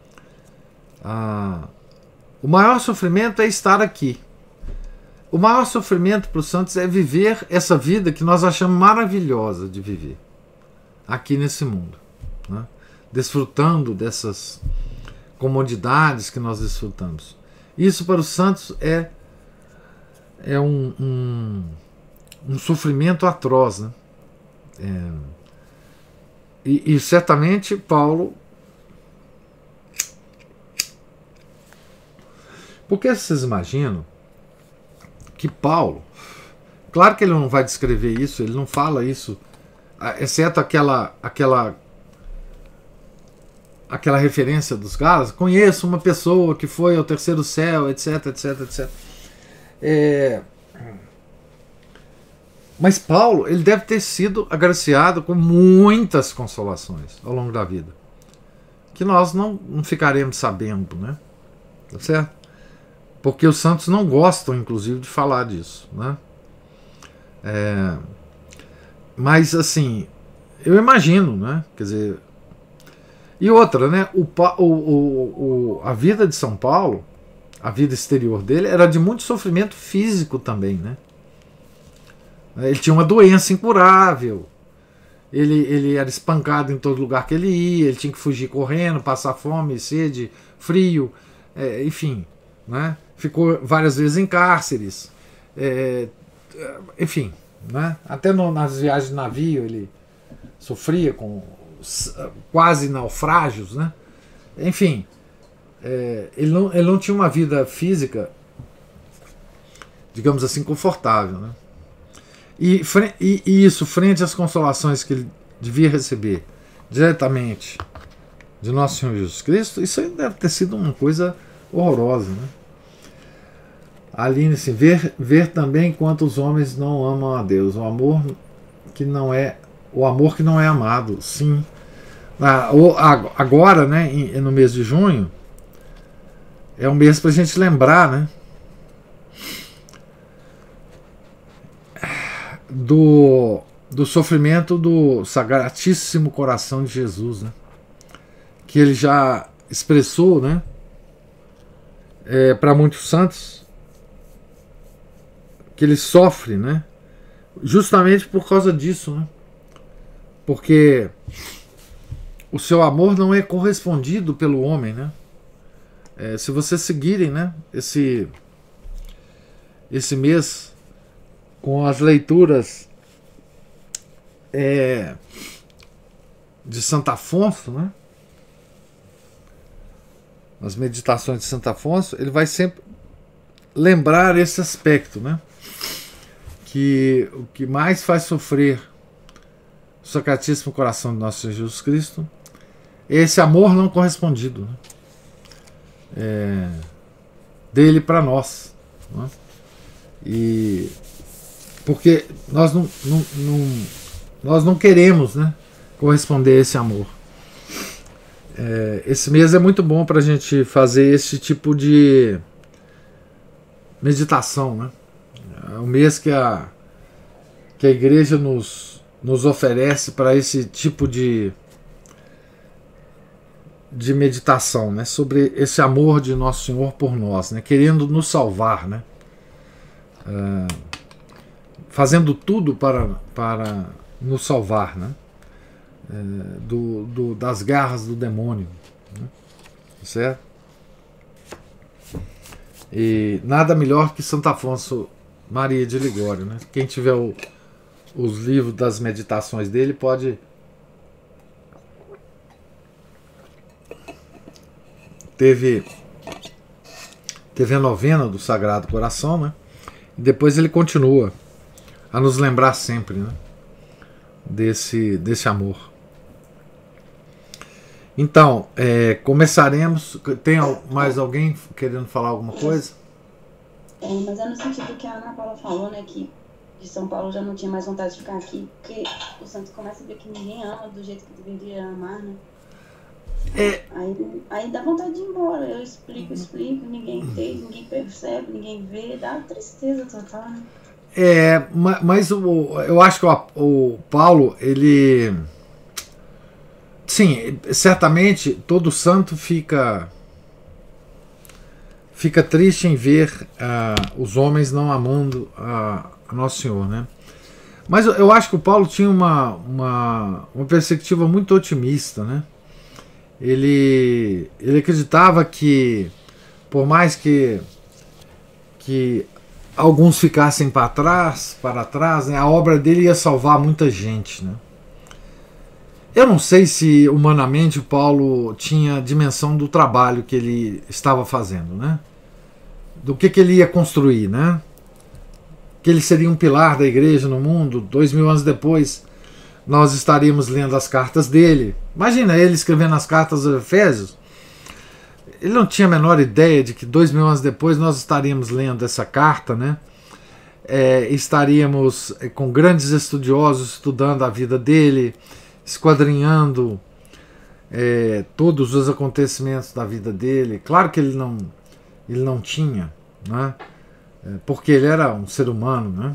o maior sofrimento é estar aqui. O maior sofrimento para os santos é viver essa vida que nós achamos maravilhosa de viver aqui nesse mundo, né? Desfrutando dessas comodidades que nós desfrutamos. Isso para os santos é um sofrimento atroz, né? E certamente Paulo... Porque vocês imaginam que Paulo, claro que ele não vai descrever isso, ele não fala isso, exceto aquela referência dos Gálatas: conheço uma pessoa que foi ao terceiro céu, etc, etc, etc. Mas Paulo, ele deve ter sido agraciado com muitas consolações ao longo da vida, que nós não ficaremos sabendo, né? Tá certo? porque os santos não gostam, inclusive, de falar disso, né? Mas, assim, eu imagino, né? Quer dizer... E outra, né? A vida de São Paulo, a vida exterior dele, era de muito sofrimento físico também, né? Ele tinha uma doença incurável, ele era espancado em todo lugar que ele ia, ele tinha que fugir correndo, passar fome, sede, frio, enfim, né? Ficou várias vezes em cárceres, enfim, né? Até nas viagens de navio ele sofria com quase naufrágios, né? Enfim, ele não tinha uma vida física, digamos assim, confortável, né? E isso, frente às consolações que ele devia receber diretamente de Nosso Senhor Jesus Cristo, isso aí deve ter sido uma coisa horrorosa, né? Aline, assim, ver também quantos homens não amam a Deus, o amor que não é amado, sim. Agora, né, no mês de junho, é um mês para a gente lembrar, né, do sofrimento do Sagratíssimo Coração de Jesus, né, que ele já expressou, né, para muitos santos, que ele sofre, né, justamente por causa disso, né, porque o seu amor não é correspondido pelo homem, né? Se vocês seguirem, né, esse mês com as leituras de Santo Afonso, né, as meditações de Santo Afonso, ele vai sempre lembrar esse aspecto, né, que o que mais faz sofrer o Sacratíssimo Coração de Nosso Senhor Jesus Cristo é esse amor não correspondido, né, dele para nós, né? E porque nós não queremos, né, corresponder a esse amor. Esse mês é muito bom para a gente fazer esse tipo de meditação, né? É um mês que a igreja nos oferece para esse tipo de meditação, né? Sobre esse amor de Nosso Senhor por nós, né? Querendo nos salvar, né? Fazendo tudo para nos salvar, né? Das garras do demônio, né? Certo? E nada melhor que Santo Afonso Maria de Ligório, né? Quem tiver os livros das meditações dele pode teve a novena do Sagrado Coração, né? E depois ele continua a nos lembrar sempre, né, desse amor. Então, começaremos. Tem mais alguém querendo falar alguma coisa? Mas é no sentido que a Ana Paula falou, né, que de São Paulo já não tinha mais vontade de ficar aqui, porque o santo começa a ver que ninguém ama do jeito que deveria amar, né? Aí dá vontade de ir embora. Eu explico, ninguém entende, ninguém percebe, ninguém vê, dá tristeza total, né? Mas eu acho que o Paulo, ele... Sim, certamente todo santo fica triste em ver os homens não amando a Nosso Senhor, né? Mas eu acho que o Paulo tinha uma perspectiva muito otimista, né? Ele acreditava que, por mais que alguns ficassem para trás, né, a obra dele ia salvar muita gente, né? Eu não sei se humanamente o Paulo tinha dimensão do trabalho que ele estava fazendo, né? Do que ele ia construir, né? Que ele seria um pilar da igreja no mundo. 2000 anos depois nós estaríamos lendo as cartas dele. Imagina ele escrevendo as cartas aos Efésios. Ele não tinha a menor ideia de que 2000 anos depois nós estaríamos lendo essa carta, né? Estaríamos com grandes estudiosos estudando a vida dele, esquadrinhando todos os acontecimentos da vida dele. Claro que ele não tinha né? Porque ele era um ser humano, né?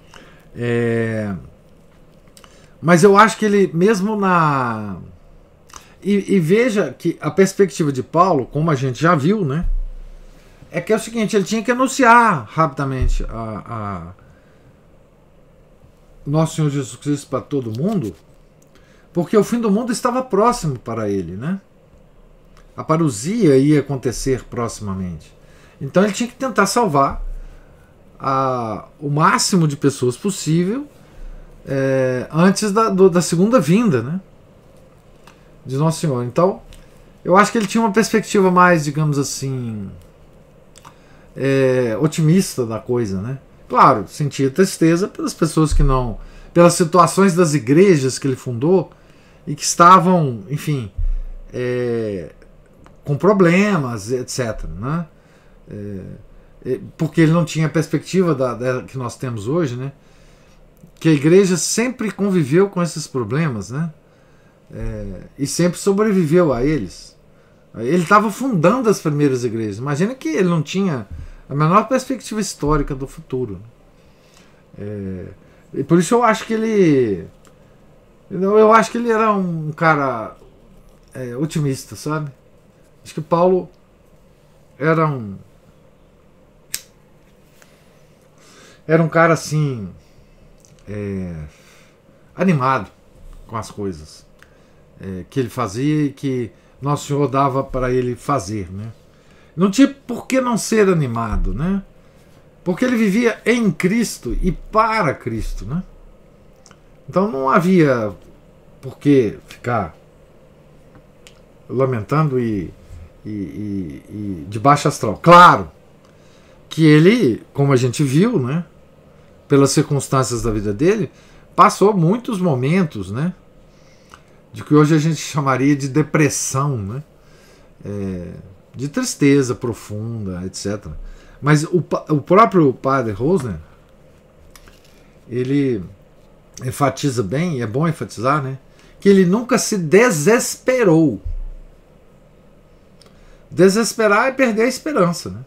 Mas eu acho que ele, mesmo na... E veja que a perspectiva de Paulo, como a gente já viu, né? É que é o seguinte, ele tinha que anunciar rapidamente Nosso Senhor Jesus Cristo para todo mundo, porque o fim do mundo estava próximo para ele, né? A parousia ia acontecer proximamente. Então ele tinha que tentar salvar o máximo de pessoas possível antes da segunda vinda, né, de Nosso Senhor. Então eu acho que ele tinha uma perspectiva mais, digamos assim, otimista da coisa, né? Claro, sentia tristeza pelas pessoas que não... pelas situações das igrejas que ele fundou e que estavam, enfim, com problemas, etc., né? Porque ele não tinha a perspectiva que nós temos hoje, né? Que a igreja sempre conviveu com esses problemas, né? E sempre sobreviveu a eles. Ele estava fundando as primeiras igrejas. Imagina que ele não tinha a menor perspectiva histórica do futuro. E por isso eu acho que ele... Eu acho que ele era um cara otimista, sabe? Acho que Paulo era um cara assim, animado com as coisas que ele fazia e que Nosso Senhor dava para ele fazer, né? Não tinha por que não ser animado, né? Porque ele vivia em Cristo e para Cristo, né? Então não havia por que ficar lamentando e de baixo astral. Claro que ele, como a gente viu, né, pelas circunstâncias da vida dele, passou muitos momentos, né, de que hoje a gente chamaria de depressão, né, de tristeza profunda, etc. Mas o próprio padre Rosner, ele enfatiza bem, e é bom enfatizar, né, que ele nunca se desesperou. Desesperar é perder a esperança, né?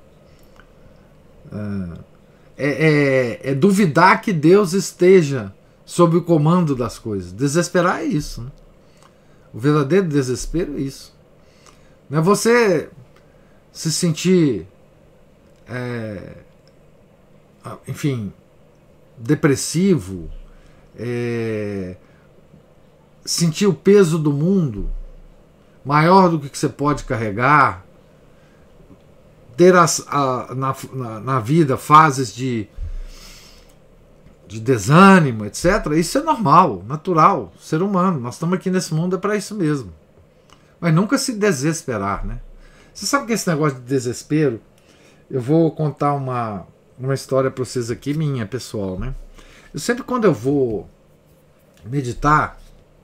É duvidar que Deus esteja sob o comando das coisas. Desesperar é isso, né? O verdadeiro desespero é isso. Não é você se sentir, enfim, depressivo, sentir o peso do mundo maior do que você pode carregar, ter na vida fases de desânimo, etc. Isso é normal, natural, ser humano. Nós estamos aqui nesse mundo para isso mesmo. Mas nunca se desesperar, né? Você sabe que esse negócio de desespero, eu vou contar uma história para vocês aqui, minha, pessoal, né? Eu sempre, quando eu vou meditar,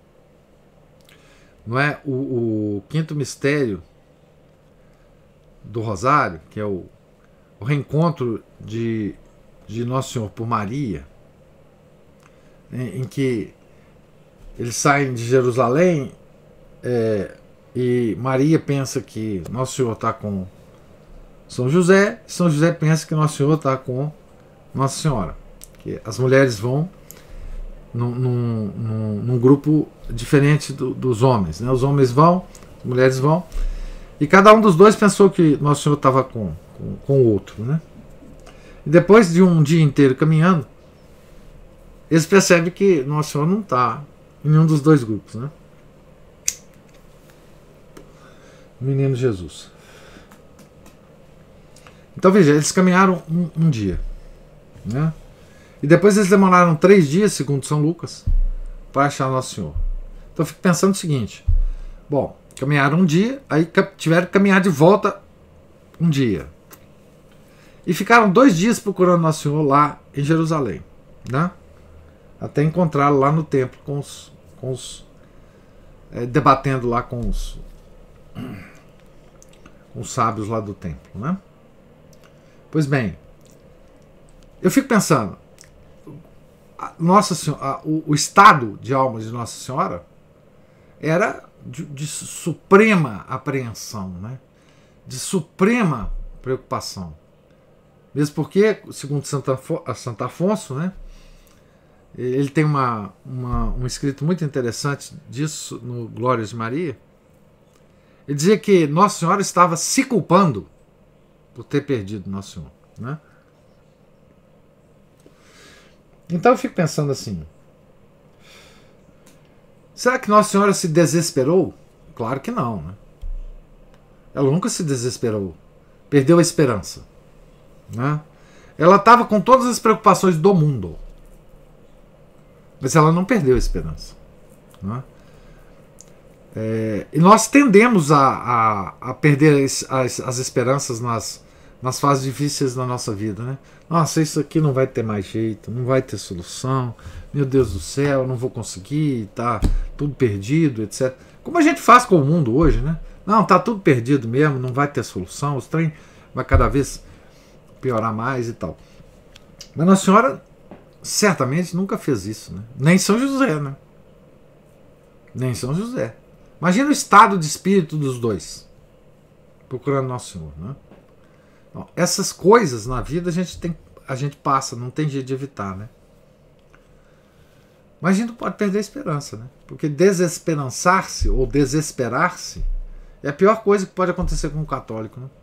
não é, o quinto mistério do Rosário, que é o reencontro de Nosso Senhor por Maria, em que eles saem de Jerusalém e Maria pensa que Nosso Senhor está com São José pensa que Nosso Senhor está com Nossa Senhora. Que as mulheres vão num grupo diferente dos homens, né? Os homens vão, as mulheres vão, e cada um dos dois pensou que Nosso Senhor estava com o outro, né? E depois de um dia inteiro caminhando, eles percebem que Nosso Senhor não está em nenhum dos dois grupos, né? Menino Jesus. Então veja, eles caminharam um dia, né? E depois eles demoraram 3 dias, segundo São Lucas, para achar Nosso Senhor. Então eu fico pensando o seguinte: bom, caminharam um dia, aí tiveram que caminhar de volta um dia. E ficaram 2 dias procurando Nosso Senhor lá em Jerusalém, né? Até encontrá-lo lá no templo, debatendo lá com os sábios lá do templo, né? Pois bem, eu fico pensando, Nossa Senhora, o estado de alma de Nossa Senhora era de suprema apreensão, né? De suprema preocupação. Mesmo porque, segundo Santo Afonso, né, ele tem um escrito muito interessante disso no Glórias de Maria. Ele dizia que Nossa Senhora estava se culpando por ter perdido Nosso Senhor, né? Então eu fico pensando assim, será que Nossa Senhora se desesperou? Claro que não, né? Ela nunca se desesperou, perdeu a esperança, né? Ela estava com todas as preocupações do mundo, mas ela não perdeu a esperança, né? E nós tendemos a perder as esperanças nas fases difíceis da nossa vida, né? Nossa, isso aqui não vai ter mais jeito, não vai ter solução, meu Deus do céu, não vou conseguir, tá tudo perdido, etc. Como a gente faz com o mundo hoje, né? Não, tá tudo perdido mesmo, não vai ter solução, os trem vai cada vez piorar mais e tal. Mas Nossa Senhora certamente nunca fez isso, né? Nem São José, né? Nem São José. Imagina o estado de espírito dos dois, procurando Nosso Senhor, né? Então, essas coisas na vida a gente passa, não tem jeito de evitar, né? Mas a gente não pode perder a esperança, né? Porque desesperançar-se ou desesperar-se é a pior coisa que pode acontecer com um católico, né?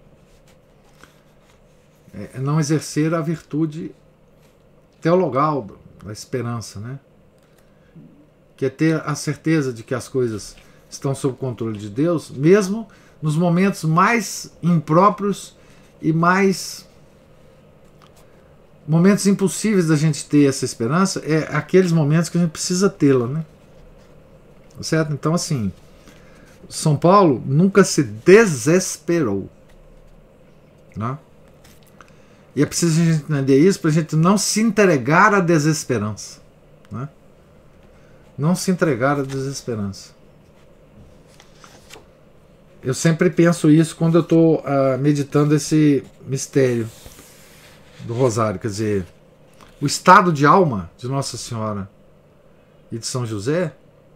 É não exercer a virtude teologal da esperança, né? Que é ter a certeza de que as coisas estão sob o controle de Deus, mesmo nos momentos mais impróprios e mais momentos impossíveis da gente ter essa esperança, é aqueles momentos que a gente precisa tê-la, né? Certo? Então, assim, São Paulo nunca se desesperou, né? E é preciso a gente entender isso para a gente não se entregar à desesperança, né? Não se entregar à desesperança. Eu sempre penso isso quando eu estou meditando esse mistério do Rosário. Quer dizer, o estado de alma de Nossa Senhora e de São José,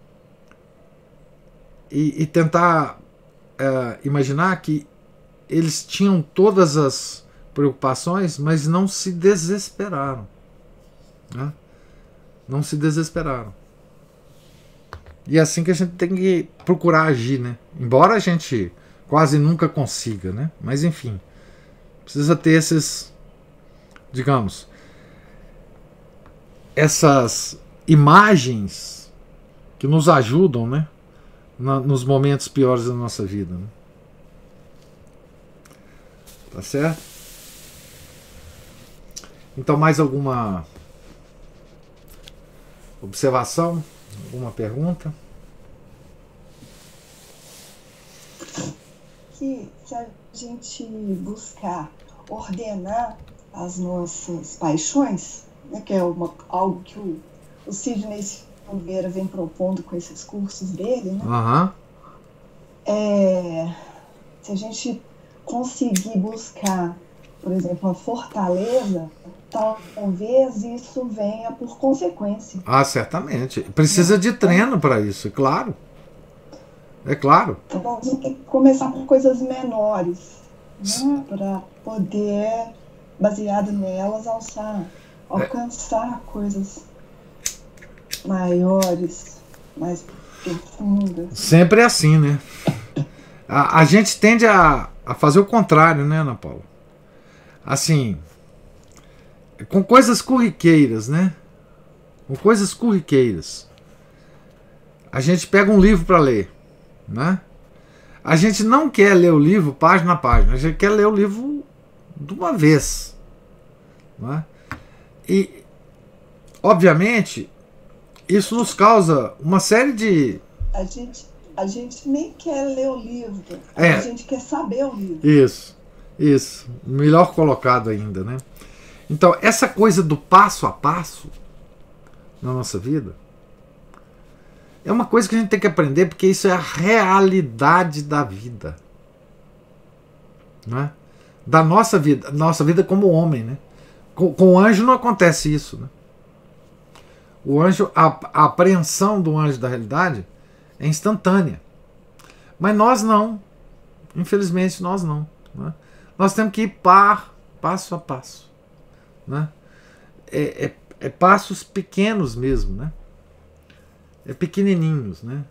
e tentar imaginar que eles tinham todas as preocupações, mas não se desesperaram, né? Não se desesperaram. E é assim que a gente tem que procurar agir, né? Embora a gente quase nunca consiga, né? Mas enfim, precisa ter esses, digamos, essas imagens que nos ajudam, né? Nos momentos piores da nossa vida, né? Tá certo? Então, mais alguma observação? Alguma pergunta? Que se a gente buscar ordenar as nossas paixões, né, que é algo que o Sidney Silveira vem propondo com esses cursos dele, né? Uhum. Se a gente conseguir buscar, por exemplo, a fortaleza, talvez isso venha por consequência. Ah, certamente. Precisa de treino para isso, é claro. É claro. Então a gente tem que começar por coisas menores, né, para poder, baseado nelas, alcançar coisas maiores, mais profundas. Sempre é assim, né? A gente tende a fazer o contrário, né, Ana Paula? Assim, com coisas corriqueiras, né? Com coisas corriqueiras. A gente pega um livro para ler, né? A gente não quer ler o livro página a página, a gente quer ler o livro de uma vez, né? E, obviamente, isso nos causa uma série de... A gente nem quer ler o livro, a gente quer saber o livro. Isso. Melhor colocado ainda, né? Então, essa coisa do passo a passo na nossa vida é uma coisa que a gente tem que aprender, porque isso é a realidade da vida, né? Da nossa vida como homem, né? Com o anjo não acontece isso, né? O anjo, a apreensão do anjo da realidade é instantânea. Mas nós não. Infelizmente nós não, né? Nós temos que ir passo a passo, né? É passos pequenos mesmo, né? É pequenininhos, né?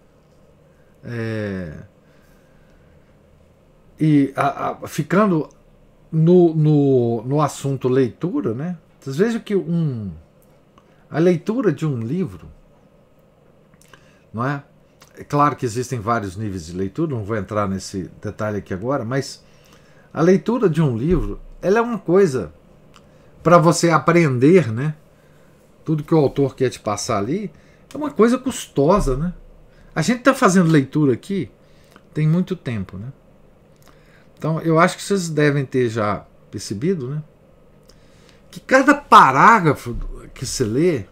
E ficando no assunto leitura, né? Vocês vejam que a leitura de um livro, não é? É claro que existem vários níveis de leitura, não vou entrar nesse detalhe aqui agora, mas a leitura de um livro, ela é uma coisa para você aprender, né? Tudo que o autor quer te passar ali, é uma coisa custosa, né? A gente está fazendo leitura aqui tem muito tempo, né? Então eu acho que vocês devem ter já percebido, né? Que cada parágrafo que se lê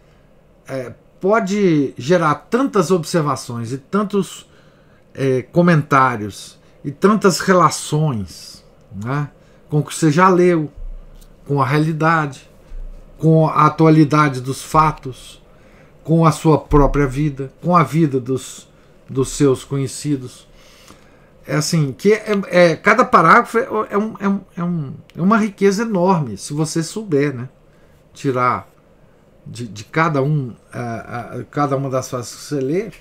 pode gerar tantas observações e tantos comentários e tantas relações, né, com o que você já leu, com a realidade, com a atualidade dos fatos, com a sua própria vida, com a vida dos seus conhecidos. É assim, que cada parágrafo é uma riqueza enorme, se você souber, né, tirar de cada uma das fases que você lê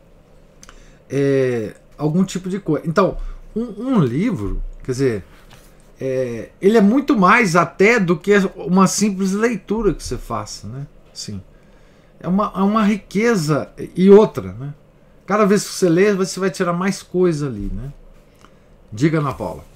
algum tipo de coisa. Então, um livro, quer dizer, ele é muito mais até do que uma simples leitura que você faça, né? Assim, é uma riqueza e outra, né? Cada vez que você lê, você vai tirar mais coisa ali, né? Diga, Ana Paula.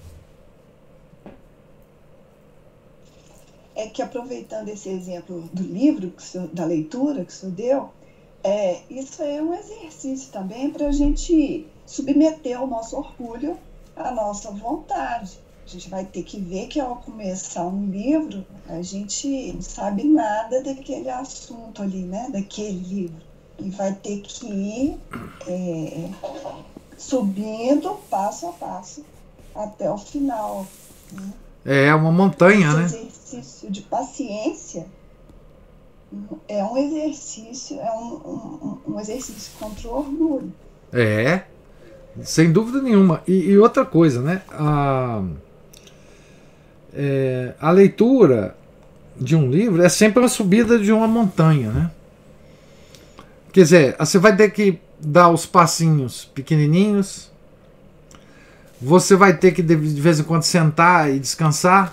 É que, aproveitando esse exemplo do livro, da leitura que o senhor deu, isso é um exercício também para a gente submeter o nosso orgulho à nossa vontade. A gente vai ter que ver que, ao começar um livro, a gente não sabe nada daquele assunto ali, né? Daquele livro. E vai ter que ir subindo passo a passo até o final, né? É uma montanha, né? Esse exercício de paciência é um exercício, um exercício contra o orgulho. Sem dúvida nenhuma. E outra coisa, né? A leitura de um livro é sempre uma subida de uma montanha, né? Quer dizer, você vai ter que dar os passinhos pequenininhos, você vai ter que de vez em quando sentar e descansar,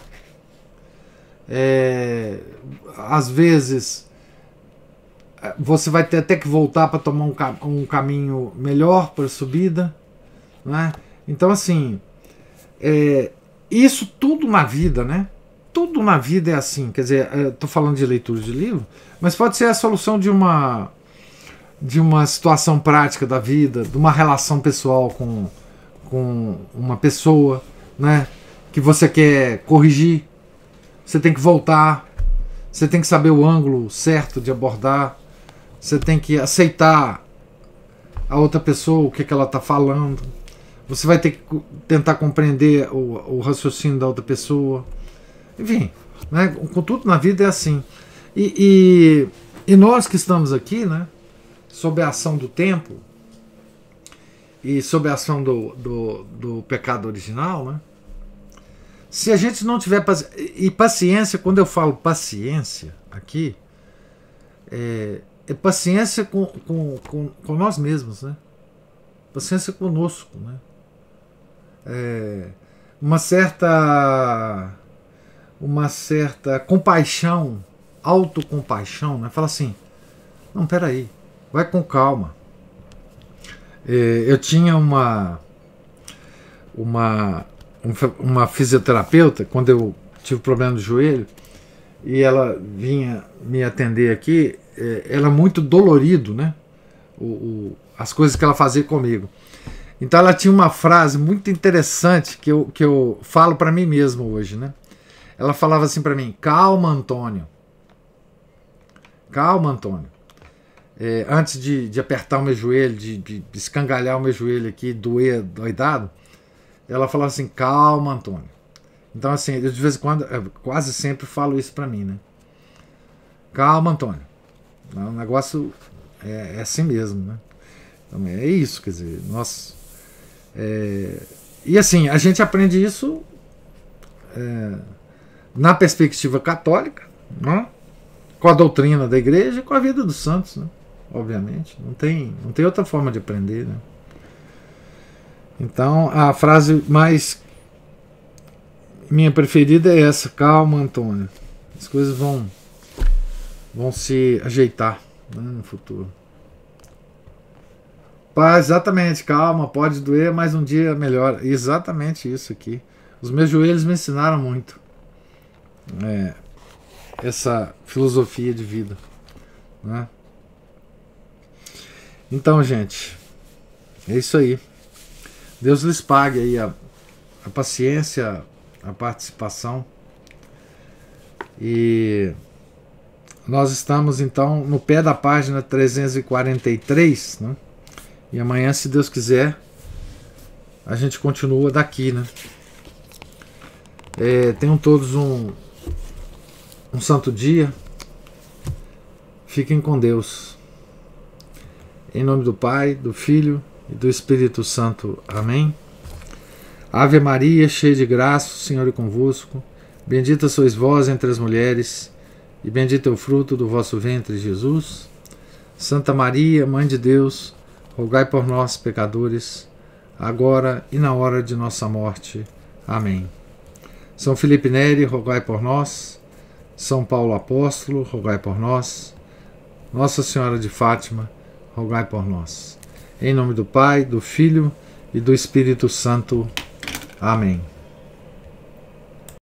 às vezes você vai ter até que voltar para tomar um caminho melhor para a subida, né? Então, assim, isso tudo na vida, né? Tudo na vida é assim. Quer dizer, estou falando de leitura de livro, mas pode ser a solução de uma situação prática da vida, de uma relação pessoal com uma pessoa, né, que você quer corrigir. Você tem que voltar, você tem que saber o ângulo certo de abordar, você tem que aceitar a outra pessoa, o que ela está falando, você vai ter que tentar compreender o raciocínio da outra pessoa, enfim, né, com tudo na vida é assim. E nós que estamos aqui, né, sob a ação do tempo e sob a ação do pecado original, né? Se a gente não tiver paciência, quando eu falo paciência aqui, é paciência com nós mesmos, né? Paciência conosco, né? Uma certa compaixão, autocompaixão, né? Fala assim, não, peraí, vai com calma. Eu tinha uma fisioterapeuta, quando eu tive problema no joelho, e ela vinha me atender aqui, ela muito dolorido, né? As coisas que ela fazia comigo. Então ela tinha uma frase muito interessante que eu falo para mim mesmo hoje, né? Ela falava assim para mim, calma, Antônio. Calma, Antônio. Antes de apertar o meu joelho, de escangalhar o meu joelho aqui, doidado, ela falava assim, calma, Antônio. Então, assim, eu de vez em quando, quase sempre falo isso pra mim, né? Calma, Antônio. O negócio é assim mesmo, né? Então, é isso, quer dizer, nós... E assim, a gente aprende isso na perspectiva católica, né? Com a doutrina da igreja e com a vida dos santos, né? Obviamente. Não tem outra forma de aprender, né? Então, a frase minha preferida é essa: calma, Antônio. As coisas vão se ajeitar, né, no futuro. Paz, exatamente, calma, pode doer, mas um dia melhora. Exatamente isso aqui. Os meus joelhos me ensinaram muito essa filosofia de vida, né? Então, gente, é isso aí. Deus lhes pague aí a paciência, a participação. E nós estamos então no pé da página 343, né? E amanhã, se Deus quiser, a gente continua daqui, né? Tenham todos um santo dia. Fiquem com Deus. Em nome do Pai, do Filho e do Espírito Santo. Amém. Ave Maria, cheia de graça, o Senhor é convosco. Bendita sois vós entre as mulheres, e bendito é o fruto do vosso ventre, Jesus. Santa Maria, Mãe de Deus, rogai por nós, pecadores, agora e na hora de nossa morte. Amém. São Felipe Neri, rogai por nós. São Paulo Apóstolo, rogai por nós. Nossa Senhora de Fátima, rogai por nós. Em nome do Pai, do Filho e do Espírito Santo. Amém.